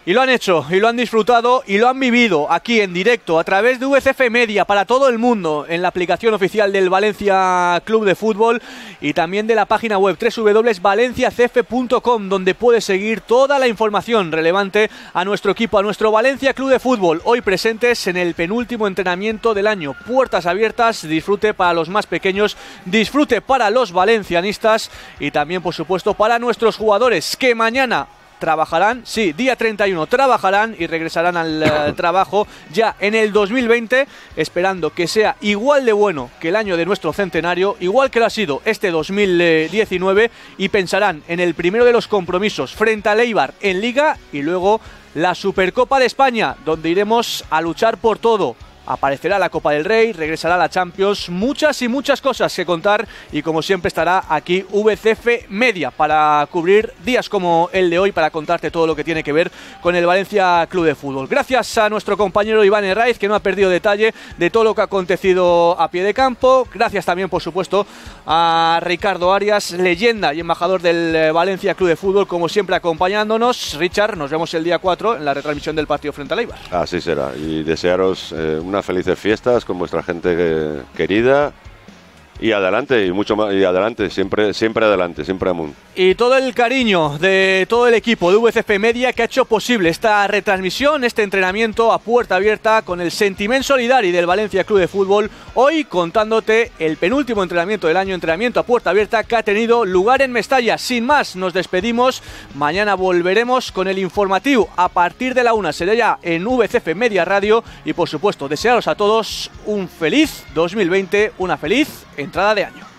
Y lo han hecho, y lo han disfrutado, y lo han vivido aquí en directo, a través de V C F Media, para todo el mundo, en la aplicación oficial del Valencia Club de Fútbol y también de la página web doble u doble u doble u punto valencia c f punto com, donde puedes seguir toda la información relevante a nuestro equipo, a nuestro Valencia Club de Fútbol, hoy presentes en el penúltimo entrenamiento del año. Puertas abiertas, disfrute para los más pequeños, disfrute para los valencianistas y también, por supuesto, para nuestros jugadores, que mañana trabajarán, sí, día treinta y uno trabajarán y regresarán al uh, trabajo ya en el dos mil veinte, esperando que sea igual de bueno que el año de nuestro centenario, igual que lo ha sido este dos mil diecinueve, y pensarán en el primero de los compromisos frente al Eibar en Liga y luego la Supercopa de España, donde iremos a luchar por todo. Aparecerá la Copa del Rey, regresará la Champions, muchas y muchas cosas que contar, y como siempre estará aquí V C F Media para cubrir días como el de hoy, para contarte todo lo que tiene que ver con el Valencia Club de Fútbol. Gracias a nuestro compañero Iván Herraiz, que no ha perdido detalle de todo lo que ha acontecido a pie de campo. Gracias también, por supuesto, a Ricardo Arias, leyenda y embajador del Valencia Club de Fútbol, como siempre acompañándonos. Richard, nos vemos el día cuatro en la retransmisión del partido frente al Eibar. Así será, y desearos eh, una felices fiestas con vuestra gente que, querida, y adelante, y mucho más, y adelante, siempre, siempre adelante, siempre amun. Y todo el cariño de todo el equipo de V C F Media, que ha hecho posible esta retransmisión, este entrenamiento a puerta abierta, con el sentiment solidari del Valencia Club de Fútbol, hoy contándote el penúltimo entrenamiento del año, entrenamiento a puerta abierta que ha tenido lugar en Mestalla. Sin más, nos despedimos, mañana volveremos con el informativo a partir de la una, será ya en V C F Media Radio, y por supuesto desearos a todos un feliz dos mil veinte, una feliz entrada de año.